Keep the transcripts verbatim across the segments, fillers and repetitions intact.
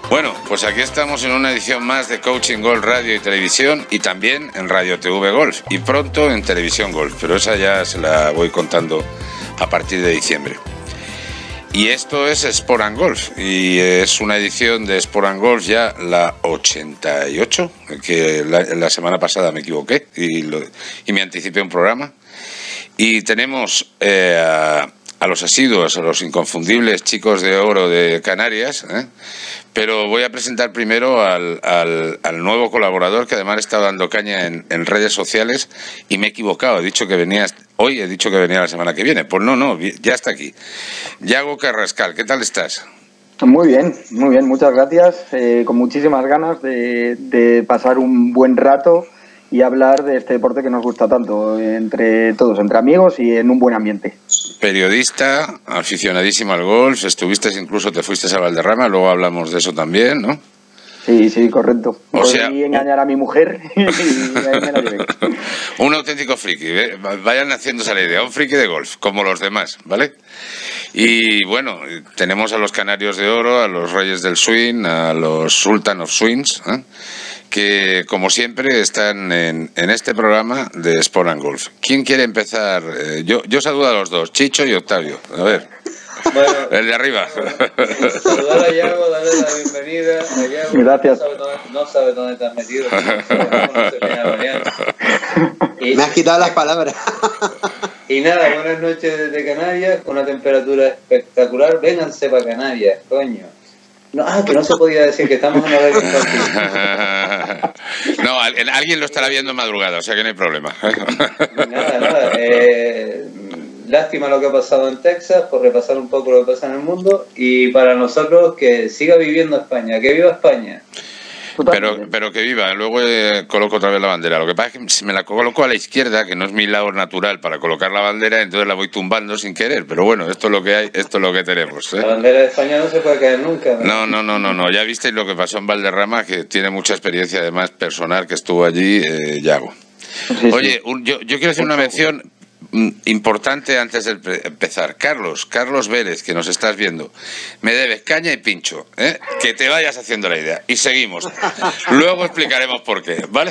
Bueno, pues aquí estamos en una edición más de Coaching Golf Radio y Televisión, y también en Radio T V Golf y pronto en Televisión Golf, pero esa ya se la voy contando a partir de diciembre. Y esto es Sport and Golf, y es una edición de Sport and Golf ya la ochenta y ocho, que la, la semana pasada me equivoqué y, lo, y me anticipé un programa. Y tenemos eh, a, a los asiduos, a los inconfundibles chicos de oro de Canarias, ¿eh? Pero voy a presentar primero al, al, al nuevo colaborador, que además está dando caña en, en redes sociales, y me he equivocado, he dicho que venía hoy, he dicho que venía la semana que viene. Pues no, no, ya está aquí. Yago Carrascal, ¿qué tal estás? Muy bien, muy bien, muchas gracias, eh, con muchísimas ganas de, de pasar un buen rato y hablar de este deporte que nos gusta tanto, entre todos, entre amigos y en un buen ambiente. Periodista, aficionadísimo al golf, estuviste incluso, te fuiste a Valderrama, luego hablamos de eso también, ¿no? Sí, sí, correcto. O Podí sea, engañar a mi mujer y ahí me la llevé. Un auténtico friki, ¿eh? Vayan haciéndose la idea, un friki de golf, como los demás, ¿vale? Y bueno, tenemos a los Canarios de Oro, a los Reyes del Swing, a los Sultan of Swings, ¿eh? Que como siempre están en, en este programa de Sport and Golf. ¿Quién quiere empezar? Eh, yo, yo saludo a los dos, Chicho y Octavio. A ver, bueno, el de arriba. Saludar a Yago, darle la bienvenida a Yago. Gracias. No sabe dónde, no sabe dónde te has metido. No sabe cómo se y, Me has quitado las palabras. Y nada, buenas noches desde Canarias, con una temperatura espectacular. Vénganse para Canarias, coño. No, ah, que no se podía decir que estamos en horario infantil. No, alguien lo estará viendo en madrugada, o sea que no hay problema. Nada, nada. Eh, lástima lo que ha pasado en Texas, por repasar un poco lo que pasa en el mundo. Y para nosotros, que siga viviendo España, que viva España. Pero, pero que viva, luego eh, coloco otra vez la bandera. Lo que pasa es que si me la coloco a la izquierda, que no es mi lado natural para colocar la bandera, entonces la voy tumbando sin querer. Pero bueno, esto es lo que hay, esto es lo que tenemos, ¿eh? La bandera de España no se puede caer nunca, ¿no? No, no, no, no, no. Ya visteis lo que pasó en Valderrama, que tiene mucha experiencia además personal, que estuvo allí, eh, Yago. Sí, Oye, sí. Un, yo, yo quiero hacer una mención importante antes de empezar. Carlos, Carlos Vélez, que nos estás viendo, me debes caña y pincho, ¿eh? Que te vayas haciendo la idea. Y seguimos. Luego explicaremos por qué, ¿vale?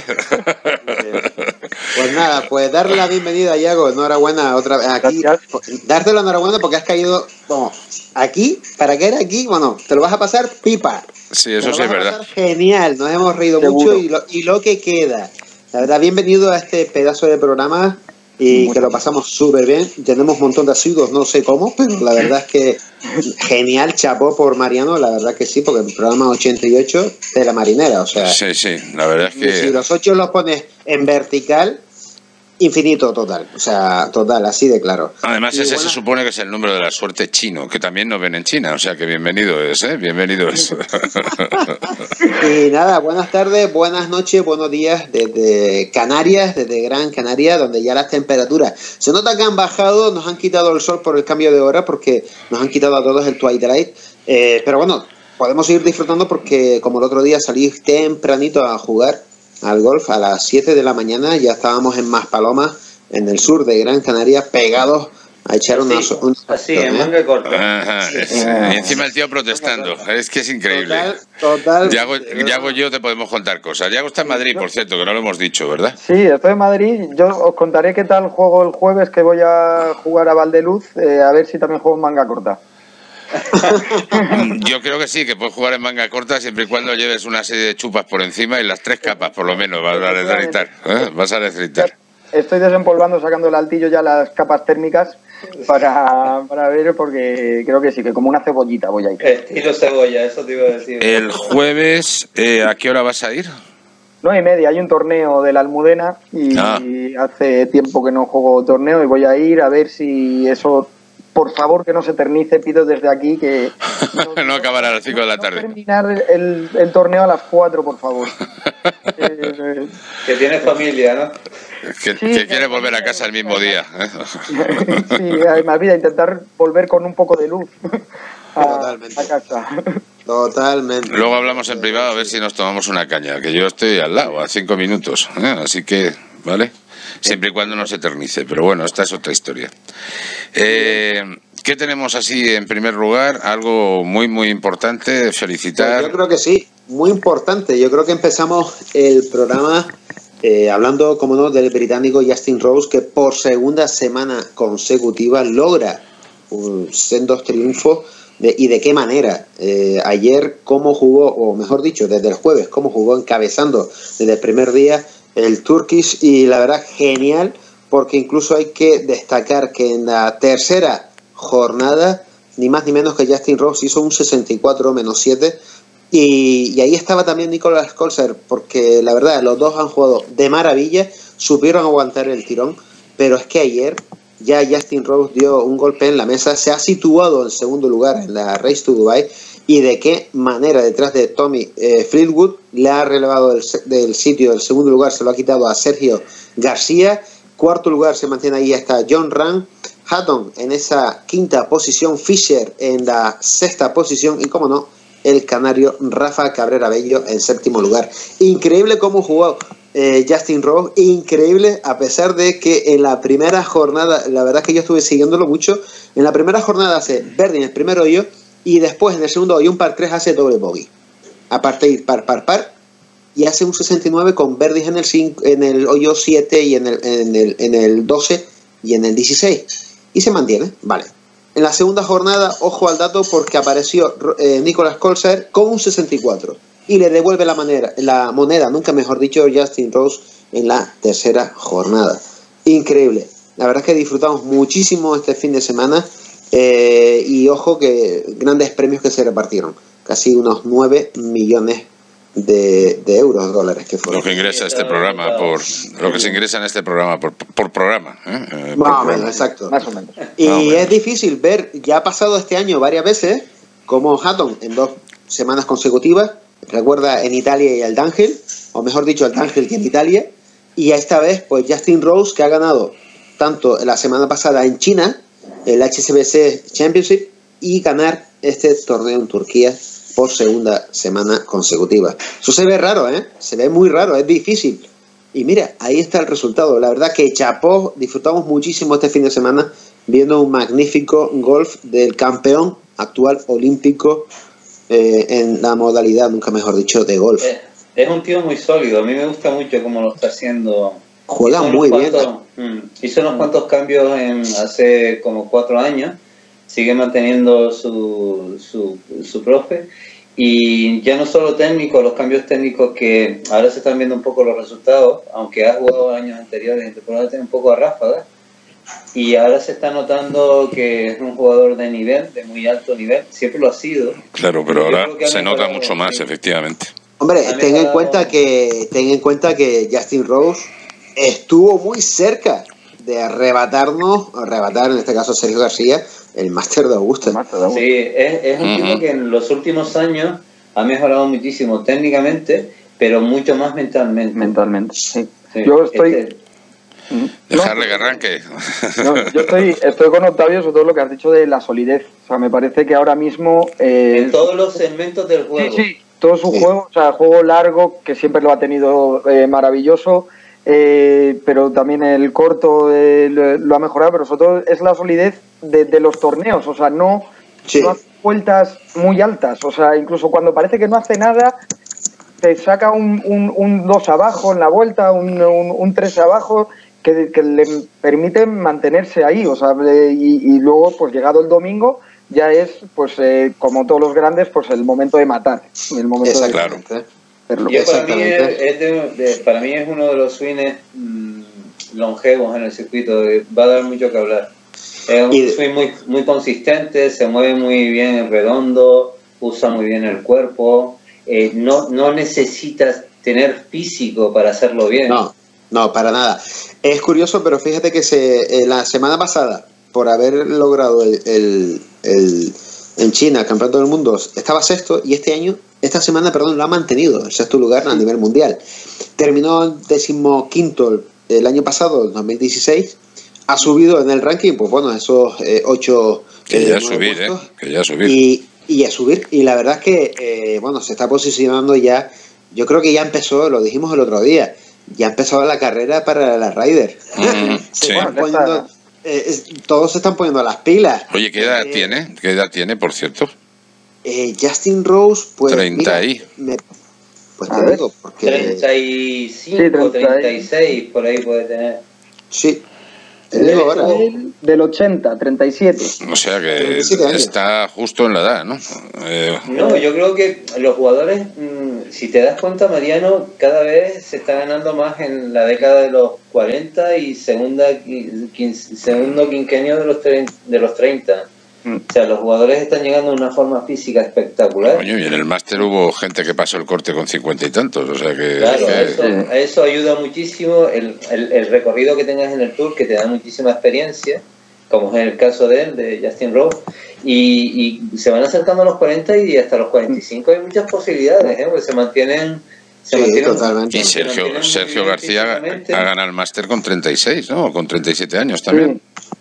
Pues nada, pues darle la bienvenida a Yago, enhorabuena otra vez aquí. Gracias. Darte la enhorabuena porque has caído, bueno, aquí, ¿para qué era aquí? Bueno, te lo vas a pasar pipa. Sí, eso sí es verdad. Genial, nos hemos reído Seguro. mucho y lo, y lo que queda. La verdad, bienvenido a este pedazo de programa. Y que lo pasamos súper bien. Tenemos un montón de asiduos, no sé cómo, pero la verdad es que genial, chapó por Mariano, la verdad que sí, porque el programa ochenta y ocho de la marinera, o sea. Sí, sí, la verdad es que. Si los ocho los pones en vertical, infinito total, o sea, total, así de claro. Además, y ese bueno, se supone que es el número de la suerte chino, que también nos ven en China, o sea que bienvenido es, ¿eh? Bienvenido es. Y nada, buenas tardes, buenas noches, buenos días desde Canarias, desde Gran Canaria, donde ya las temperaturas se nota que han bajado, nos han quitado el sol por el cambio de hora, porque nos han quitado a todos el twilight, eh, pero bueno, podemos seguir disfrutando porque como el otro día salí tempranito a jugar al golf a las siete de la mañana, ya estábamos en Maspalomas, en el sur de Gran Canaria, pegados a echar así, una, una así, en manga corta. Ajá, es, y encima el tío protestando, es que es increíble. Total, total. Yago, Yago y yo te podemos contar cosas. Yago está en Madrid, por cierto, que no lo hemos dicho, ¿verdad? Sí, estoy en Madrid. Yo os contaré qué tal juego el jueves, que voy a jugar a Valdeluz, eh, a ver si también juego en manga corta. Yo creo que sí, que puedes jugar en manga corta siempre y cuando lleves una serie de chupas por encima y las tres capas por lo menos vas a necesitar, ¿eh? Vas a necesitar. Estoy desempolvando, sacando el altillo ya las capas térmicas para, para ver, porque creo que sí, que como una cebollita voy a ir. Estilo cebolla, eso te iba a decir. El jueves, eh, ¿a qué hora vas a ir? Nueve y media, hay un torneo de la Almudena y ah. hace tiempo que no juego torneo y voy a ir a ver si eso... Por favor, que no se eternice, pido desde aquí que... No, no acabará a las cinco de la tarde. No terminar el, el torneo a las cuatro, por favor. eh, que tiene familia, ¿no? Que, sí, que quiere volver a casa el mismo día. ¿eh? Sí, además, vida, intentar volver con un poco de luz a, Totalmente. a casa. Totalmente. Luego hablamos en privado a ver si nos tomamos una caña, que yo estoy al lado, a cinco minutos. ¿eh? Así que, ¿vale? Siempre y cuando no se eternice, pero bueno, esta es otra historia. Eh, ¿qué tenemos así en primer lugar? Algo muy, muy importante, felicitar. Pues yo creo que sí, muy importante. Yo creo que empezamos el programa eh, hablando, como no, del británico Justin Rose, que por segunda semana consecutiva logra un sendos triunfos. De, ¿Y de qué manera? Eh, ayer, cómo jugó, o mejor dicho, desde el jueves, cómo jugó encabezando desde el primer día el Turkish, y la verdad, genial, porque incluso hay que destacar que en la tercera jornada, ni más ni menos que Justin Rose hizo un sesenta y cuatro menos siete, y, y ahí estaba también Nicolas Kolzer, porque la verdad, los dos han jugado de maravilla, supieron aguantar el tirón, pero es que ayer ya Justin Rose dio un golpe en la mesa, se ha situado en segundo lugar en la Race to Dubai, y de qué manera detrás de Tommy eh, Fleetwood le ha relevado del, del sitio del segundo lugar, se lo ha quitado a Sergio García. Cuarto lugar se mantiene ahí hasta John Ram, Hatton en esa quinta posición, Fisher en la sexta posición y, como no, el canario Rafa Cabrera Bello en séptimo lugar. Increíble cómo jugó eh, Justin Rose, increíble, a pesar de que en la primera jornada, la verdad es que yo estuve siguiéndolo mucho, en la primera jornada hace birdie en el primer hoyo y después en el segundo hoyo un par tres hace doble bogey, aparte ir par par par, y hace un sesenta y nueve con birdies en el cinco, en el hoyo siete y en el, en el, en el doce y en el dieciséis, y se mantiene, vale. En la segunda jornada, ojo al dato, porque apareció eh, Nicolas Kolzer con un sesenta y cuatro y le devuelve la, manera, la moneda, nunca mejor dicho, Justin Rose en la tercera jornada. Increíble. La verdad es que disfrutamos muchísimo este fin de semana eh, y ojo que grandes premios que se repartieron. Casi unos nueve millones de, de euros, dólares que fueron. Lo que ingresa este programa por lo que se ingresa en este programa por, por programa, ¿eh? Eh, Más por o menos, exacto. Más o menos. Y Más o menos. es difícil ver, ya ha pasado este año varias veces, como Hatton en dos semanas consecutivas, recuerda en Italia y el D'Angel, o mejor dicho, el D'Angel que en Italia, y esta vez pues Justin Rose, que ha ganado tanto la semana pasada en China, el H S B C Championship, y ganar este torneo en Turquía por segunda semana consecutiva. Eso se ve raro, ¿eh? Se ve muy raro, es difícil. Y mira, ahí está el resultado. La verdad que chapó, disfrutamos muchísimo este fin de semana viendo un magnífico golf del campeón actual olímpico eh, en la modalidad, nunca mejor dicho, de golf. Es, es un tío muy sólido, a mí me gusta mucho cómo lo está haciendo. Juega Hizo muy unos bien. cuantos, mm, hizo unos cuantos cambios en hace como cuatro años, sigue manteniendo su, su, su profe, y ya no solo técnico, los cambios técnicos que ahora se están viendo un poco los resultados, aunque ha jugado años anteriores en temporada un poco a ráfagas, y ahora se está notando que es un jugador de nivel, de muy alto nivel, siempre lo ha sido. Claro, pero Yo ahora creo que ha se nota mejorado, mucho más, sí. efectivamente. Hombre, Ha ten en mejorado. cuenta que ten en cuenta que Justin Rose estuvo muy cerca de arrebatarnos, arrebatar en este caso a Sergio García, el máster de Augusta. Más te da gusto. Sí, es, es un Ujú. tipo que en los últimos años ha mejorado muchísimo técnicamente, pero mucho más mentalmente. Mentalmente, sí. Sí, Yo estoy... este- Mm. Dejarle No, que arranque. no, yo estoy, estoy con Octavio sobre todo lo que has dicho de la solidez. O sea, me parece que ahora mismo... eh, en todos los segmentos del sí, juego. sí, todo su Sí. juego, o sea, juego largo, que siempre lo ha tenido eh, maravilloso, eh, pero también el corto eh, lo, lo ha mejorado, pero sobre todo es la solidez de, de los torneos, o sea, no, Sí. no hace vueltas muy altas, o sea, incluso cuando parece que no hace nada, te saca un, un, un dos abajo en la vuelta, un, un, un tres abajo, que, que le permite mantenerse ahí, o sea, de- y, y luego, pues llegado el domingo, ya es, pues, eh, como todos los grandes, pues el momento de matar, el momento de Exactamente. hacerlo. Yo para mí es, Exactamente. es de, de- para mí es uno de los swings mm, longevos en el circuito, eh, va a dar mucho que hablar. Es un Y- swing muy, muy consistente, se mueve muy bien en redondo, usa muy bien el cuerpo, eh, no, no necesitas tener físico para hacerlo bien. No, no, para nada. Es curioso, pero fíjate que se eh, la semana pasada, por haber logrado el, el, el- en China el campeonato del mundo, estaba sexto, y este año, esta semana, perdón, lo ha mantenido, el sexto lugar a nivel mundial. Terminó en decimoquinto el, el año pasado, el dos mil dieciséis, ha subido en el ranking, pues bueno, esos eh, ocho... Que eh, ya nueve subir, ¿eh? puestos. Que ya subir. Y, y a subir. Y la verdad es que, eh, bueno, se está posicionando ya. Yo creo que ya empezó, lo dijimos el otro día, ya empezó la carrera para la Ryder. Mm, se sí. están Bueno, poniendo, esta- eh, es, todos se están poniendo las pilas. Oye, ¿qué edad eh, tiene? ¿Qué edad tiene, por cierto? Eh, Justin Rose, pues. treinta mira, y. me, pues A te ver. digo, porque. treinta y cinco, Sí, treinta y- treinta y seis, por ahí puede tener. Sí. Te digo ahora. Del, del ochenta, treinta y siete. O sea que treinta y siete años. está justo en la edad, ¿no? Eh, No, yo creo que los jugadores, mmm, si te das cuenta, Mariano, cada vez se está ganando más en la década de los cuarenta y segunda, quin, segundo quinquenio de los, tre, de los treinta. Mm. O sea, los jugadores están llegando a una forma física espectacular. coño, y en el máster hubo gente que pasó el corte con cincuenta y tantos, o sea que... Claro, que- eso, a eso ayuda muchísimo el, el, el recorrido que tengas en el Tour, que te da muchísima experiencia, como es el caso de él, de Justin Rose, y, y se van acercando a los cuarenta y hasta los cuarenta y cinco hay muchas posibilidades, ¿eh? Porque se mantienen... Se Sí, mantienen totalmente. Y se Sergio, mantienen muy Sergio bien García ha físicamente. ganado el máster con treinta y seis, ¿no? O con treinta y siete años también.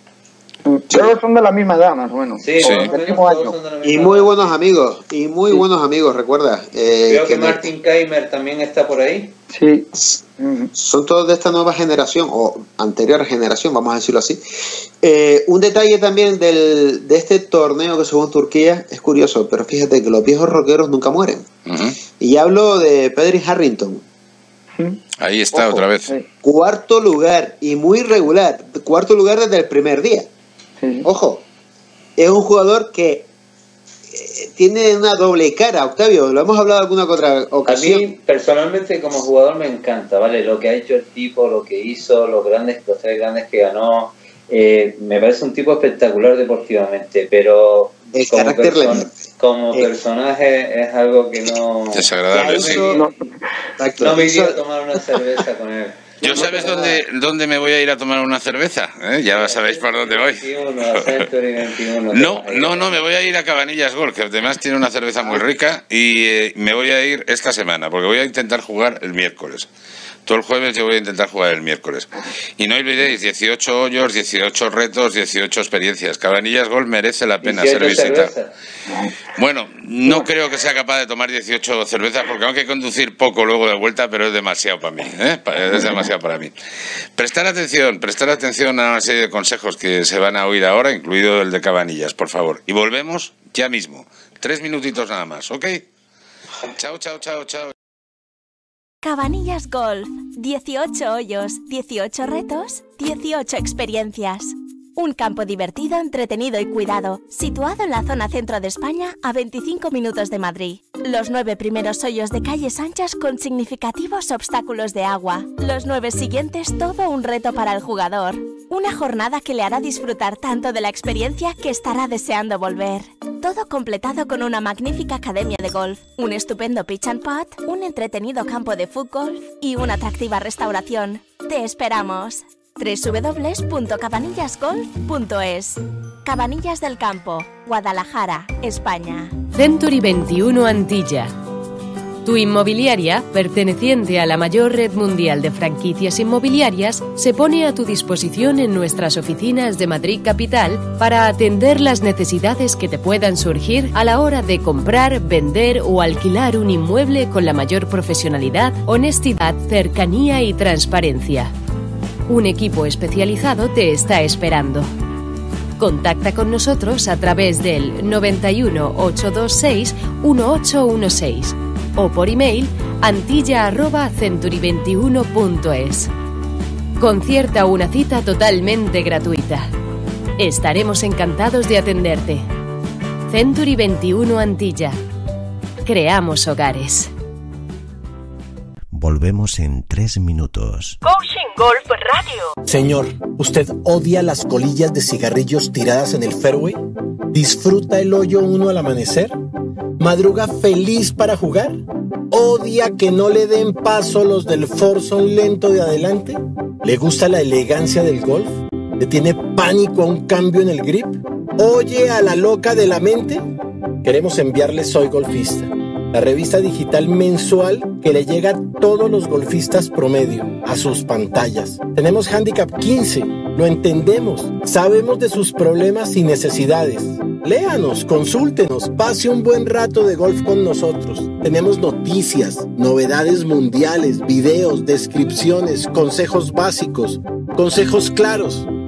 Todos son de la misma edad, más o menos. Sí, Sí. más o menos Del mismo todos año. son de la Y misma muy edad. buenos amigos. Y muy Sí. buenos amigos, recuerda. eh, Creo que me- Martin Keimer también está por ahí. Sí. Ujú. son todos de esta nueva generación, o anterior generación, vamos a decirlo así. Eh, un detalle también del, de este torneo que se jugó en Turquía es curioso, pero fíjate que los viejos rockeros nunca mueren. Ujú. Y hablo de Pedri Harrington. Ahí está Ojo, otra vez. Sí, Cuarto lugar y muy regular. Cuarto lugar desde el primer día. sí. Ojo, es un jugador que eh, tiene una doble cara, Octavio. Lo hemos hablado en alguna que otra A ocasión. mí, personalmente, como jugador me encanta, ¿vale? Lo que ha hecho el tipo, lo que hizo, los grandes, los tres grandes que ganó. Eh, me parece un tipo espectacular deportivamente, pero El como, carácter person- le- como eh. personaje es algo que no... Desagradable, Ya sí. hizo- No, Exacto. No me iría Hizo- a tomar una cerveza con él. ¿Yo sabes dónde, dónde me voy a ir a tomar una cerveza? ¿Eh? Ya sabéis por dónde voy. veintiuno, Century veintiuno. No, no, no, me voy a ir a Cabanillas Golf, que además tiene una cerveza muy rica, y eh, me voy a ir esta semana, porque voy a intentar jugar el miércoles. Todo el jueves yo voy a intentar jugar el miércoles. Y no olvidéis, dieciocho hoyos, dieciocho retos, dieciocho experiencias. Cabanillas Golf merece la pena ser dieciocho visitado. cervezas. Bueno, no creo que sea capaz de tomar dieciocho cervezas, porque aunque conducir poco luego de vuelta, pero es demasiado para mí, ¿eh? Es demasiado para mí. Prestar atención, prestar atención a una serie de consejos que se van a oír ahora, incluido el de Cabanillas, por favor. Y volvemos ya mismo. Tres minutitos nada más, ¿ok? Chao, chao, chao, chao. Cabanillas Golf. dieciocho hoyos, dieciocho retos, dieciocho experiencias. Un campo divertido, entretenido y cuidado, situado en la zona centro de España, a veinticinco minutos de Madrid. Los nueve primeros hoyos de calles anchas con significativos obstáculos de agua. Los nueve siguientes, todo un reto para el jugador. Una jornada que le hará disfrutar tanto de la experiencia que estará deseando volver. Todo completado con una magnífica academia de golf, un estupendo pitch and putt, un entretenido campo de fútbol y una atractiva restauración. ¡Te esperamos! doble u doble u doble u punto cabanillas golf punto es. Cabanillas del Campo, Guadalajara, España. Century veintiuno Antilla. Tu inmobiliaria, perteneciente a la mayor red mundial de franquicias inmobiliarias, se pone a tu disposición en nuestras oficinas de Madrid Capital para atender las necesidades que te puedan surgir a la hora de comprar, vender o alquilar un inmueble con la mayor profesionalidad, honestidad, cercanía y transparencia. Un equipo especializado te está esperando. Contacta con nosotros a través del noventa y uno, ochocientos veintiséis, dieciocho dieciséis o por email antilla arroba century veintiuno punto es. Concierta una cita totalmente gratuita. Estaremos encantados de atenderte. Century veintiuno Antilla. Creamos hogares. Volvemos en tres minutos. Coaching Golf Radio. Señor, ¿usted odia las colillas de cigarrillos tiradas en el fairway? ¿Disfruta el hoyo uno al amanecer? ¿Madruga feliz para jugar? ¿Odia que no le den paso los del foursome lento de adelante? ¿Le gusta la elegancia del golf? ¿Le tiene pánico a un cambio en el grip? ¿Oye a la loca de la mente? Queremos enviarle Soy Golfista, la revista digital mensual que le llega a todos los golfistas promedio, a sus pantallas. Tenemos Handicap quince, lo entendemos, sabemos de sus problemas y necesidades. Léanos, consúltenos, pase un buen rato de golf con nosotros. Tenemos noticias, novedades mundiales, videos, descripciones, consejos básicos, consejos claros.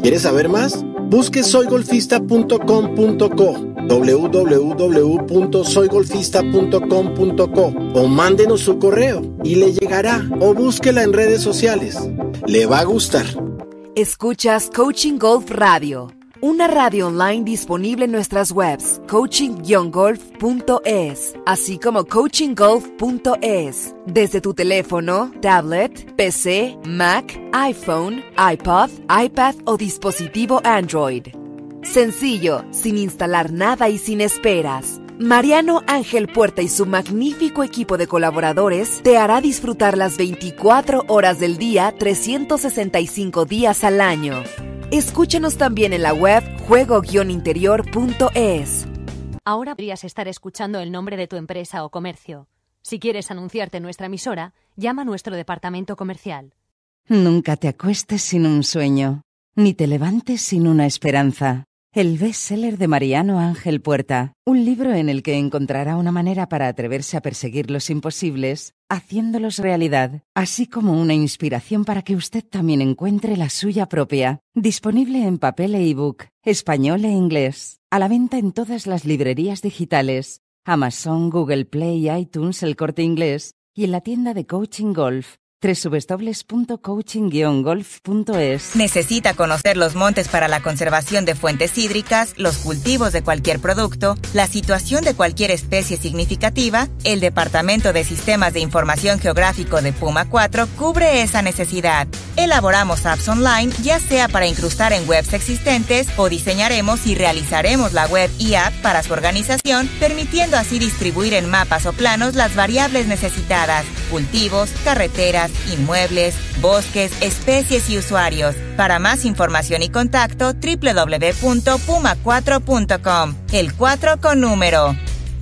¿Quieres saber más? Busque soy golfista punto com punto co, doble u doble u doble u punto soy golfista punto com punto co o mándenos su correo y le llegará, o búsquela en redes sociales. Le va a gustar. Escuchas Coaching Golf Radio, una radio online disponible en nuestras webs coaching guion golf punto es, así como coaching golf punto es, desde tu teléfono, tablet, P C, Mac, iPhone, iPod, iPad o dispositivo Android. Sencillo, sin instalar nada y sin esperas. Mariano Ángel Puerta y su magnífico equipo de colaboradores te hará disfrutar las veinticuatro horas del día, trescientos sesenta y cinco días al año. Escúchanos también en la web juego guion interior punto es. Ahora podrías estar escuchando el nombre de tu empresa o comercio. Si quieres anunciarte en nuestra emisora, llama a nuestro departamento comercial. Nunca te acuestes sin un sueño, ni te levantes sin una esperanza. El bestseller de Mariano Ángel Puerta, un libro en el que encontrará una manera para atreverse a perseguir los imposibles, haciéndolos realidad, así como una inspiración para que usted también encuentre la suya propia. Disponible en papel e ebook, español e inglés, a la venta en todas las librerías digitales, Amazon, Google Play, iTunes, El Corte Inglés y en la tienda de Coaching Golf, doble u doble u doble u punto coaching guion golf punto es. ¿Necesita conocer los montes para la conservación de fuentes hídricas, los cultivos de cualquier producto, la situación de cualquier especie significativa? El Departamento de Sistemas de Información Geográfico de Puma cuatro cubre esa necesidad. Elaboramos apps online, ya sea para incrustar en webs existentes, o diseñaremos y realizaremos la web y app para su organización, permitiendo así distribuir en mapas o planos las variables necesitadas: cultivos, carreteras, inmuebles, bosques, especies y usuarios. Para más información y contacto, doble u doble u doble u punto puma cuatro punto com. El cuatro con número.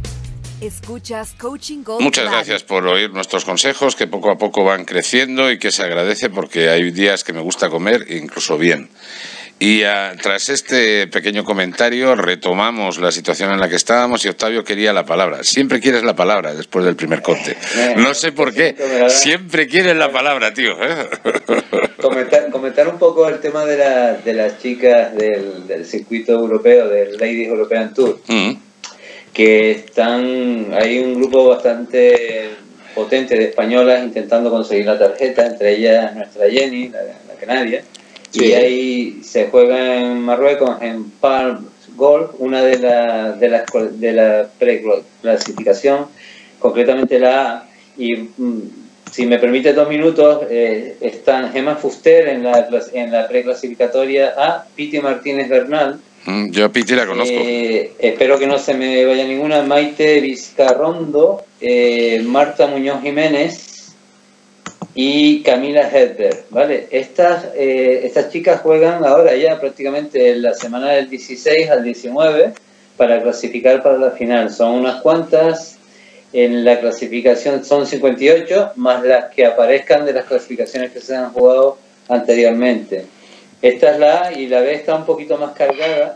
Escuchas Coaching Golf. Muchas gracias por oír nuestros consejos, que poco a poco van creciendo y que se agradece, porque hay días que me gusta comer incluso bien. Y uh, tras este pequeño comentario retomamos la situación en la que estábamos, y Octavio quería la palabra. Siempre quieres la palabra después del primer corte. No sé por qué. Siempre quieres la palabra, tío. Comentar, comentar un poco el tema de, la, de las chicas del, del circuito europeo, del Ladies European Tour. Mm. Que están, hay un grupo bastante potente de españolas intentando conseguir la tarjeta, entre ellas nuestra Jenny, la, la canaria. Sí. Y ahí se juega en Marruecos, en Palm Golf, una de las de la, de la preclasificación, concretamente la A. Y mm, si me permite dos minutos, eh, están Gemma Fuster en la, en la preclasificatoria A, Piti Martínez Bernal. Mm, yo a Piti la conozco. Eh, espero que no se me vaya ninguna. Maite Vizcarrondo, eh, Marta Muñoz Jiménez y Camila Hedberg, ¿vale? Estas, eh, estas chicas juegan ahora ya prácticamente la semana del dieciséis al diecinueve para clasificar para la final. Son unas cuantas, en la clasificación son cincuenta y ocho, más las que aparezcan de las clasificaciones que se han jugado anteriormente. Esta es la A, y la B está un poquito más cargada.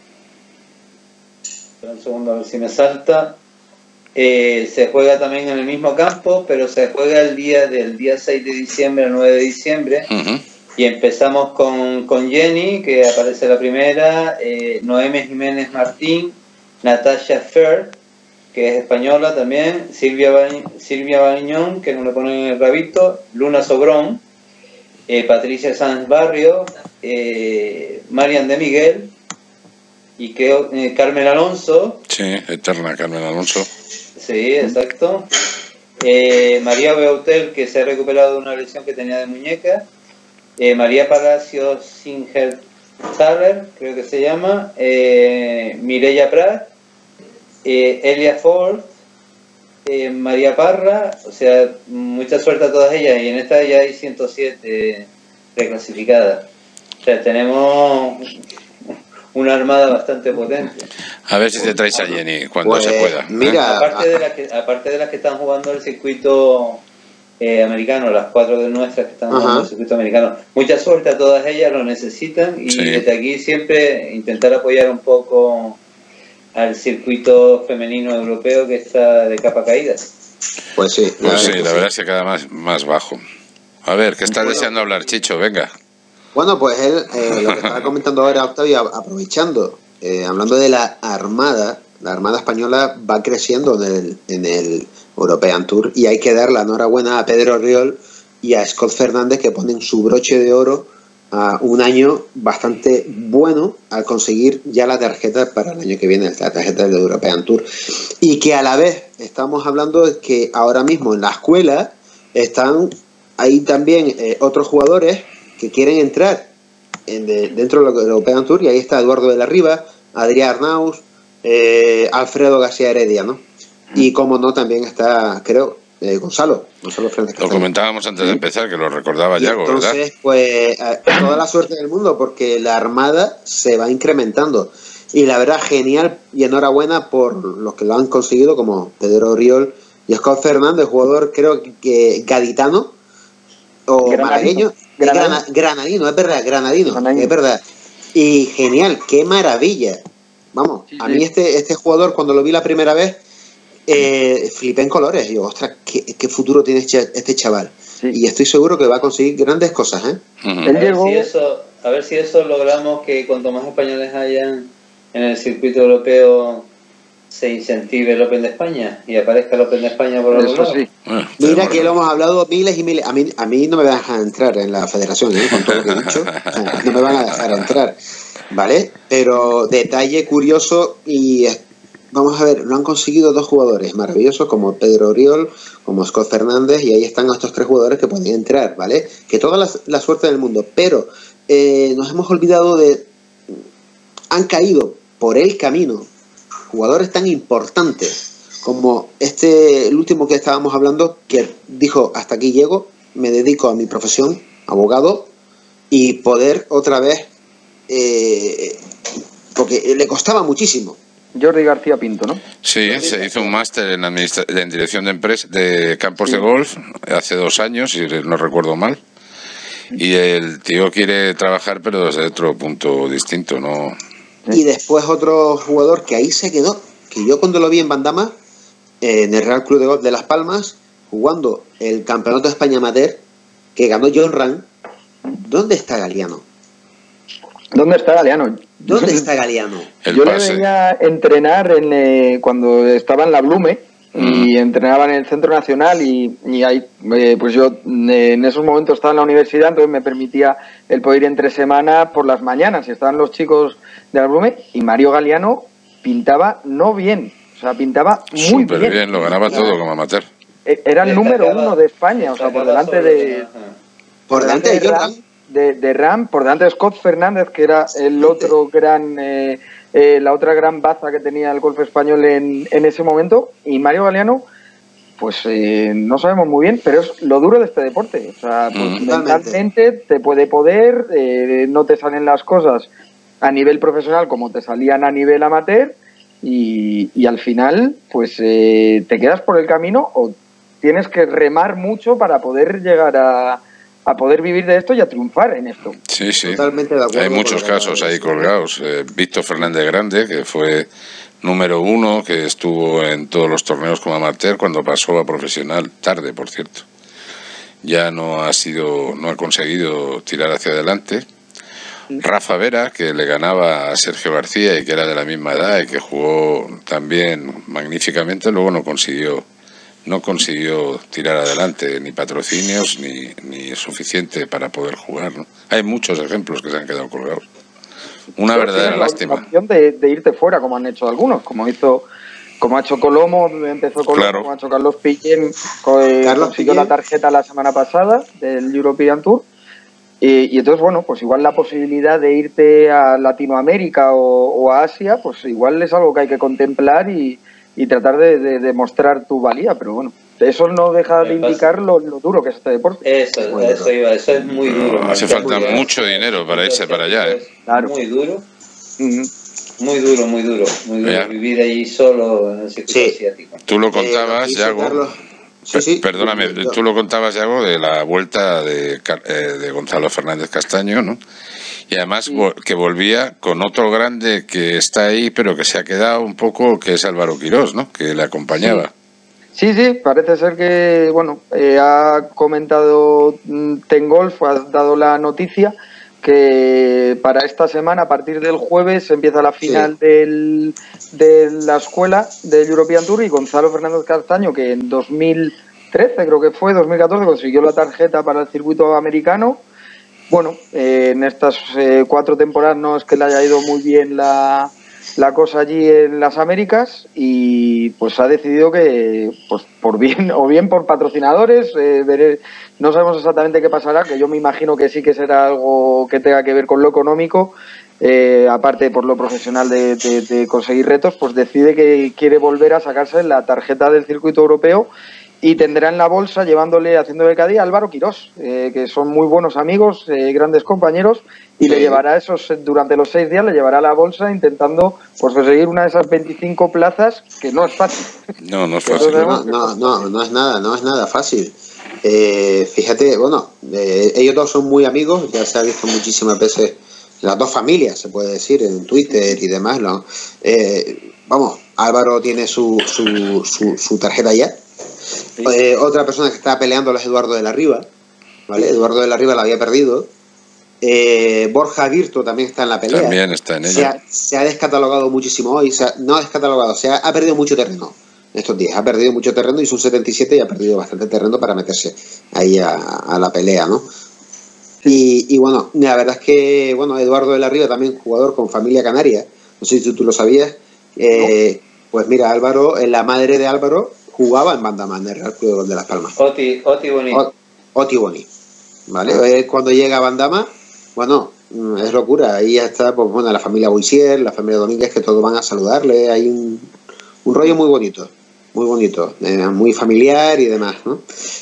Espera un segundo a ver si me salta. Eh, se juega también en el mismo campo, pero se juega el día del día seis de diciembre al nueve de diciembre. Uh-huh. Y empezamos con, con Jenny, que aparece la primera, eh, Noemi Jiménez Martín, Natasha Fer, que es española también, Silvia, ba Silvia Baliñón, que no le ponen el rabito, Luna Sobrón, eh, Patricia Sanz Barrio, eh, Marian de Miguel, y que, eh, Carmen Alonso. Sí, eterna Carmen Alonso. Sí, exacto. Eh, María Beutel, que se ha recuperado de una lesión que tenía de muñeca. Eh, María Palacio Singer-Thaler, creo que se llama. Eh, Mireia Prat. Eh, Elia Ford. Eh, María Parra. O sea, mucha suerte a todas ellas. Y en esta ya hay ciento siete reclasificadas. O sea, tenemos una armada bastante potente. A ver si te traes a Jenny cuando pues, se pueda. Mira, aparte de las que, aparte de las que están jugando el circuito eh, americano, las cuatro de nuestras que están Ajá. jugando el circuito americano, mucha suerte a todas ellas, lo necesitan, y sí. desde aquí siempre intentar apoyar un poco al circuito femenino europeo, que está de capa caída. Pues sí, la, pues sí, la verdad es que queda más, más bajo. A ver, que estás bueno, deseando hablar, Chicho, venga. Bueno, pues él, eh, lo que estaba comentando ahora Octavio, aprovechando, eh, hablando de la Armada, la Armada Española va creciendo en el, en el European Tour y hay que dar la enhorabuena a Pedro Riol y a Scott Fernández, que ponen su broche de oro a un año bastante bueno al conseguir ya la tarjeta para el año que viene, la tarjeta del European Tour. Y que a la vez estamos hablando de que ahora mismo en la escuela están ahí también eh, otros jugadores que quieren entrar en de, dentro del European Tour, y ahí está Eduardo de la Riva, Adrián Arnaus, eh, Alfredo García Heredia, ¿no? Y como no, también está, creo, eh, Gonzalo, Gonzalo Fernández Castaño. Lo comentábamos antes de empezar, que lo recordaba Yago, ¿verdad? Entonces, pues, eh, toda la suerte del mundo, porque la Armada se va incrementando. Y la verdad, genial y enhorabuena por los que lo han conseguido, como Pedro Riol y Scott Fernández, jugador, creo que gaditano o Granadino. malagueño. Granadino. Grana, granadino, es verdad, granadino, Granadino. es verdad. Y genial, qué maravilla. Vamos, Sí, a sí. mí este, este jugador, cuando lo vi la primera vez, eh, flipé en colores. Digo, ostras, qué, qué futuro tiene este, este chaval. Sí. Y estoy seguro que va a conseguir grandes cosas, ¿eh? Ujú. Él A ver, llegó- si eso, a ver si eso logramos, que cuanto más españoles hayan en el circuito europeo se incentive el Open de España y aparezca el Open de España por los Eso lados. sí. Bueno, Mira tenemos que lo razón. hemos hablado miles y miles. A mí, a mí no me van a dejar entrar en la federación, ¿eh? Con todo lo que he dicho. O sea, no me van a dejar entrar, ¿vale? Pero detalle curioso y eh, vamos a ver, lo han conseguido dos jugadores maravillosos como Pedro Oriol, como Scott Fernández, y ahí están estos tres jugadores que pueden entrar, ¿vale? Que toda la, la suerte del mundo, pero eh, nos hemos olvidado de... Han caído por el camino jugadores tan importantes como este, el último que estábamos hablando, que dijo, hasta aquí llego, me dedico a mi profesión, abogado, y poder otra vez, eh, porque le costaba muchísimo. Jordi García Pinto, ¿no? Sí, se hizo un máster en, administra- en dirección de empresas de campos de golf hace dos años, si no recuerdo mal. Y el tío quiere trabajar, pero desde otro punto distinto, ¿no? Y después otro jugador que ahí se quedó, que yo cuando lo vi en Bandama, eh, en el Real Club de Golf de Las Palmas, jugando el Campeonato de España Amateur, que ganó John Ram. ¿Dónde está Galeano? ¿Dónde está Galeano? ¿Dónde está Galeano? El Yo pase. le veía entrenar en, eh, cuando estaba en la Blume y entrenaba en el Centro Nacional y, y ahí, eh, pues yo eh, en esos momentos estaba en la universidad, entonces me permitía el poder ir entre semana por las mañanas y estaban los chicos de la Blume y Mario Galeano pintaba no bien, o sea, pintaba muy Súper bien. bien, lo ganaba todo como amateur. Eh, Era el Destacaba- número uno de España, o sea, por destacaba delante sobre- de... ajá. Por delante de John Ram, Ram. de, de Ram, por delante de Scott Fernández, que era el otro gran, eh, eh, la otra gran baza que tenía el golf español en, en ese momento, y Mario Galeano, pues eh, no sabemos muy bien, pero es lo duro de este deporte. O sea, pues Mm. mentalmente te puede poder, eh, no te salen las cosas a nivel profesional como te salían a nivel amateur, y, y al final, pues eh, te quedas por el camino o tienes que remar mucho para poder llegar a, a poder vivir de esto y a triunfar en esto. Sí, sí. Totalmente de acuerdo Hay con muchos lo que casos acabas de ahí decir. colgados. Eh, Víctor Fernández Grande, que fue número uno, que estuvo en todos los torneos como amateur cuando pasó a profesional, tarde, por cierto. Ya no ha sido, no ha conseguido tirar hacia adelante. Rafa Vera, que le ganaba a Sergio García y que era de la misma edad y que jugó también magníficamente, luego no consiguió no consiguió tirar adelante ni patrocinios ni, ni suficiente para poder jugar, ¿no? Hay muchos ejemplos que se han quedado colgados. Una Pero verdadera tienes la lástima. opción de, de irte fuera, como han hecho algunos, como hizo, como ha hecho Colomo, empezó Colomo, Claro. como ha hecho Carlos Piquén, co- eh, Carlos consiguió Piquén. la tarjeta la semana pasada del European Tour. Y, y entonces, bueno, pues igual la posibilidad de irte a Latinoamérica o, o a Asia, pues igual es algo que hay que contemplar y, y tratar de, de demostrar tu valía, pero bueno, eso no deja de Me pasa- indicar lo, lo duro que es este deporte. Eso, Bueno, eso iba, eso es muy duro. No, hace Martín, falta muy mucho duro. dinero para irse para allá, ¿eh? Es Claro. Muy duro, Ujú. muy duro, muy duro, muy duro. Mira. Vivir allí solo en el circuito Sí. asiático. Tú lo Eh, contabas, lo que hizo Yago. Carlos- Sí, Per- sí. Perdóname, Yo- tú lo contabas, Yago, de la vuelta de, Car- eh, de Gonzalo Fernández Castaño, ¿no? Y además vo- que volvía con otro grande que está ahí, pero que se ha quedado un poco, que es Álvaro Quirós, ¿no? Que le acompañaba. Sí, sí, parece ser que, bueno, eh, ha comentado mm, Ten Golf, ha dado la noticia, que para esta semana, a partir del jueves, empieza la final sí. del, de la escuela del European Tour, y Gonzalo Fernández Castaño, que en dos mil trece, creo que fue, dos mil catorce, consiguió la tarjeta para el circuito americano. Bueno, eh, en estas eh, cuatro temporadas no es que le haya ido muy bien la, la cosa allí en las Américas, y pues ha decidido que, pues por bien o bien por patrocinadores, eh, veré, no sabemos exactamente qué pasará, que yo me imagino que sí que será algo que tenga que ver con lo económico, eh, aparte por lo profesional de, de, de conseguir retos, pues decide que quiere volver a sacarse la tarjeta del circuito europeo, y tendrá en la bolsa, llevándole, haciendo becadía, a Álvaro Quirós, eh, que son muy buenos amigos, eh, grandes compañeros, y sí. le llevará esos, durante los seis días, le llevará a la bolsa intentando pues conseguir una de esas veinticinco plazas, que no es fácil. No, no es fácil. No, no, no, no es nada, no es nada fácil. Eh, fíjate, bueno, eh, ellos dos son muy amigos, ya se ha visto muchísimas veces, las dos familias, se puede decir, en Twitter y demás, ¿no? Eh, vamos, Álvaro tiene su, su, su, su tarjeta ya. Sí. Eh, otra persona que estaba peleando es Eduardo de la Riva, ¿vale? Eduardo de la Riva la había perdido. Eh, Borja Virto también está en la pelea. También está en ella. Se ha, se ha descatalogado muchísimo hoy, se ha, no ha descatalogado, se ha, ha perdido mucho terreno estos días, ha perdido mucho terreno, hizo un setenta y siete y ha perdido bastante terreno para meterse ahí a, a la pelea, ¿no? Y, y bueno, la verdad es que, bueno, Eduardo de la Riva también jugador con familia canaria, no sé si tú, tú lo sabías, eh, no. Pues mira, Álvaro, la madre de Álvaro jugaba en Bandama, en el Real Club de Las Palmas. Oti, Oti Boni. O, Oti Boni, ¿vale? Ah. Cuando llega a Bandama, bueno, es locura. Ahí está, pues bueno, la familia Boisier, la familia Domínguez, que todos van a saludarle. Hay un, un rollo muy bonito, muy bonito, eh, muy familiar y demás, ¿no?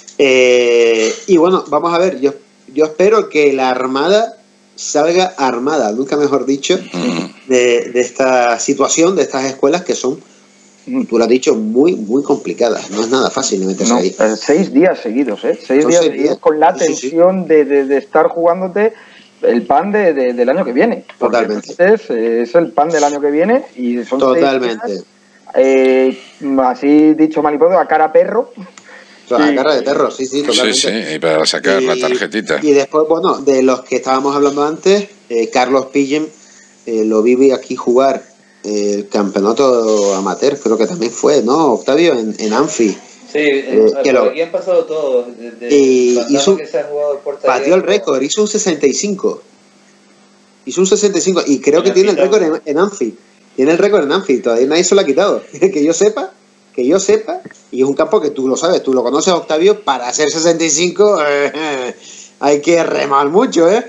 Eh, y bueno, vamos a ver, yo, yo espero que la Armada salga armada, nunca mejor dicho, de, de esta situación, de estas escuelas que son, tú lo has dicho, muy, muy complicadas. No es nada fácil de meterse no, ahí. Seis días seguidos, ¿eh? Seis, días, seis días seguidos con la tensión sí, sí. De, de, de estar jugándote el pan de, de, del año que viene. Totalmente. Es, es el pan del año que viene y son Totalmente. Seis días, eh, así dicho mal y pronto, a cara perro. O sea, a cara de perro, sí, sí, totalmente. Sí, sí, y para sacar y, la tarjetita. Y después, bueno, de los que estábamos hablando antes, eh, Carlos Pillen eh, lo vi aquí jugar el campeonato amateur, creo que también fue, ¿no, Octavio? En, en Anfi. Sí, eh, por lo, aquí han pasado todos. Y hizo, que se ha jugado el pateó el récord, hizo un sesenta y cinco. Hizo un sesenta y cinco y creo que tiene el récord en, en Anfi. Tiene el récord en Anfi, todavía nadie se lo ha quitado. Que yo sepa, que yo sepa, y es un campo que tú lo sabes, tú lo conoces, Octavio, para hacer sesenta y cinco eh, eh, hay que remar mucho, ¿eh?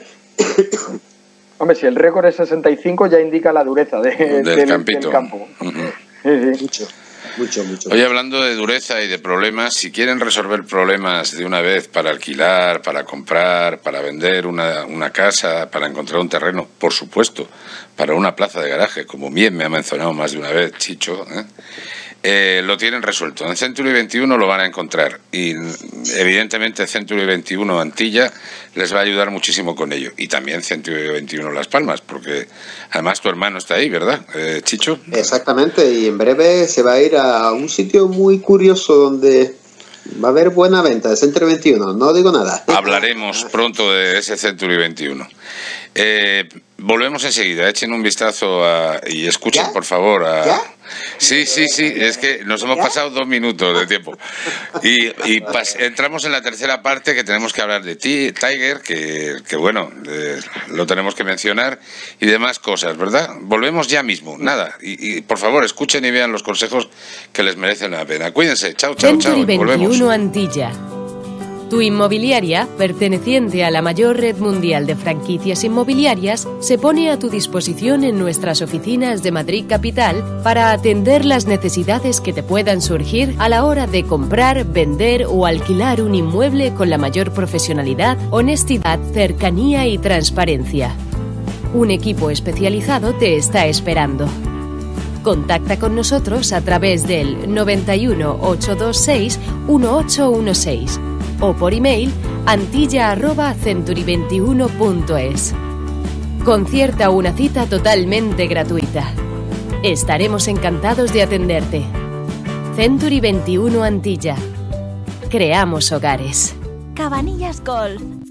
Hombre, si el récord es sesenta y cinco ya indica la dureza de, del, del, campito. del campo. Uh-huh. Sí, sí. Mucho, mucho, mucho. Hoy hablando de dureza y de problemas, si quieren resolver problemas de una vez para alquilar, para comprar, para vender una, una casa, para encontrar un terreno, por supuesto, para una plaza de garaje, como bien me ha mencionado más de una vez Chicho, ¿eh? Eh, lo tienen resuelto. En Century veintiuno lo van a encontrar y evidentemente Century veintiuno Antilla les va a ayudar muchísimo con ello, y también Century veintiuno Las Palmas, porque además tu hermano está ahí, ¿verdad, eh, Chicho? Exactamente, y en breve se va a ir a un sitio muy curioso donde va a haber buena venta de Century veintiuno, no digo nada. Hablaremos pronto de ese Century veintiuno. Eh, volvemos enseguida, echen un vistazo a, y escuchen, ¿ya? Por favor, a... ¿Ya? Sí, sí, sí, es que nos hemos ¿ya? pasado dos minutos de tiempo y, y pas, entramos en la tercera parte, que tenemos que hablar de ti, Tiger, que, que bueno, eh, lo tenemos que mencionar, y demás cosas, ¿verdad? Volvemos ya mismo, nada, y, y por favor escuchen y vean los consejos que les merecen la pena. Cuídense, chao, chao, chao, Century volvemos. veintiuno Antilla. Tu inmobiliaria, perteneciente a la mayor red mundial de franquicias inmobiliarias, se pone a tu disposición en nuestras oficinas de Madrid Capital para atender las necesidades que te puedan surgir a la hora de comprar, vender o alquilar un inmueble con la mayor profesionalidad, honestidad, cercanía y transparencia. Un equipo especializado te está esperando. Contacta con nosotros a través del noventa y uno, ochocientos veintiséis, dieciocho dieciséis o por email antilla arroba century veintiuno punto es. Concierta una cita totalmente gratuita. Estaremos encantados de atenderte. Century veintiuno Antilla. Creamos hogares. Cabanillas Golf,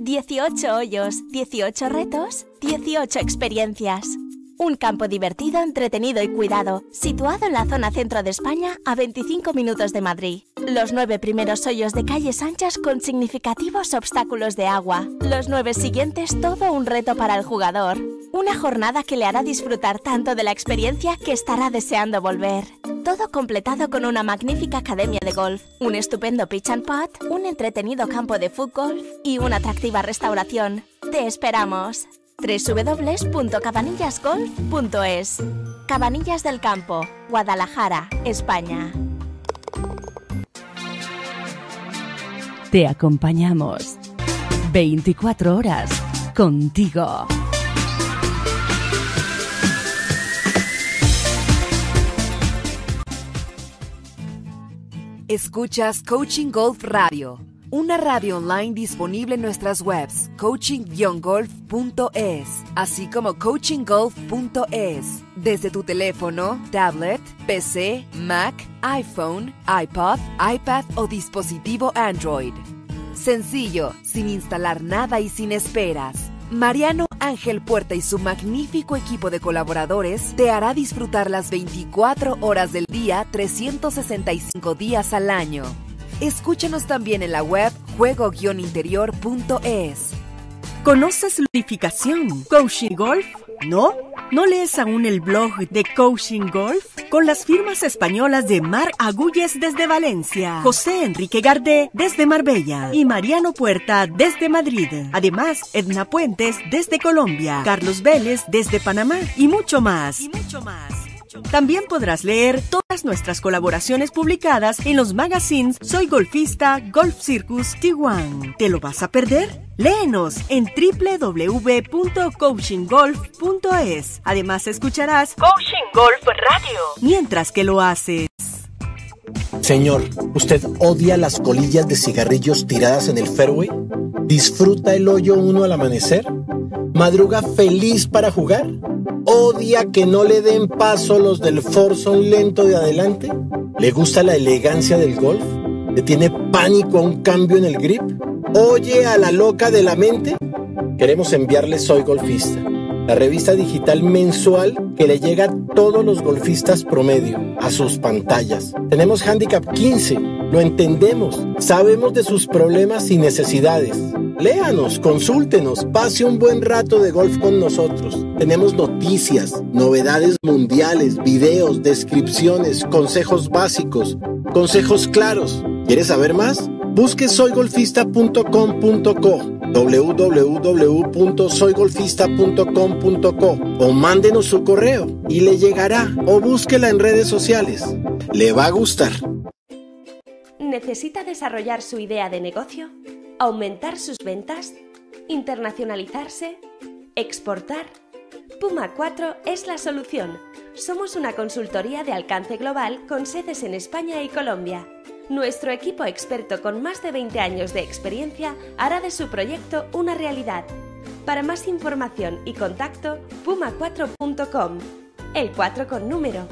dieciocho hoyos, dieciocho retos, dieciocho experiencias. Un campo divertido, entretenido y cuidado, situado en la zona centro de España, a veinticinco minutos de Madrid. Los nueve primeros hoyos de calles anchas con significativos obstáculos de agua. Los nueve siguientes, todo un reto para el jugador. Una jornada que le hará disfrutar tanto de la experiencia que estará deseando volver. Todo completado con una magnífica academia de golf, un estupendo pitch and putt, un entretenido campo de fútbol y una atractiva restauración. ¡Te esperamos! doble u doble u doble u punto cabanillas golf punto es. Cabanillas del Campo, Guadalajara, España. Te acompañamos veinticuatro horas contigo. Escuchas Coaching Golf Radio, una radio online disponible en nuestras webs coaching guion golf punto es, así como coaching golf punto es, desde tu teléfono, tablet, P C, Mac, iPhone, iPod, iPad o dispositivo Android. Sencillo, sin instalar nada y sin esperas. Mariano Ángel Puerta y su magnífico equipo de colaboradores te hará disfrutar las veinticuatro horas del día, trescientos sesenta y cinco días al año. Escúchanos también en la web juego guion interior punto es. ¿Conoces Ludificación? ¿Coaching Golf? ¿No? ¿No lees aún el blog de Coaching Golf? Con las firmas españolas de Mar Agulles desde Valencia, José Enrique Gardé desde Marbella y Mariano Puerta desde Madrid. Además, Edna Puentes desde Colombia, Carlos Vélez desde Panamá y mucho más. Y mucho más. También podrás leer todas nuestras colaboraciones publicadas en los magazines Soy Golfista, Golf Circus, Tijuana. ¿Te lo vas a perder? Léenos en doble u doble u doble u punto coaching golf punto es. Además escucharás Coaching Golf Radio mientras que lo haces. Señor, ¿usted odia las colillas de cigarrillos tiradas en el fairway? ¿Disfruta el hoyo uno al amanecer? ¿Madruga feliz para jugar? ¿Odia que no le den paso los del foursome lento de adelante? ¿Le gusta la elegancia del golf? ¿Le tiene pánico a un cambio en el grip? ¿Oye a la loca de la mente? Queremos enviarle Soy Golfista, la revista digital mensual que le llega a todos los golfistas promedio, a sus pantallas. Tenemos Handicap quince, lo entendemos, sabemos de sus problemas y necesidades. Léanos, consúltenos, pase un buen rato de golf con nosotros. Tenemos noticias, novedades mundiales, videos, descripciones, consejos básicos, consejos claros. ¿Quieres saber más? Busque soy golfista punto com punto co, doble u doble u doble u punto soy golfista punto com punto co o mándenos su correo y le llegará, o búsquela en redes sociales. Le va a gustar. ¿Necesita desarrollar su idea de negocio? ¿Aumentar sus ventas? ¿Internacionalizarse? ¿Exportar? Puma cuatro es la solución. Somos una consultoría de alcance global con sedes en España y Colombia. Nuestro equipo experto con más de veinte años de experiencia hará de su proyecto una realidad. Para más información y contacto, puma cuatro punto com. El cuatro con número.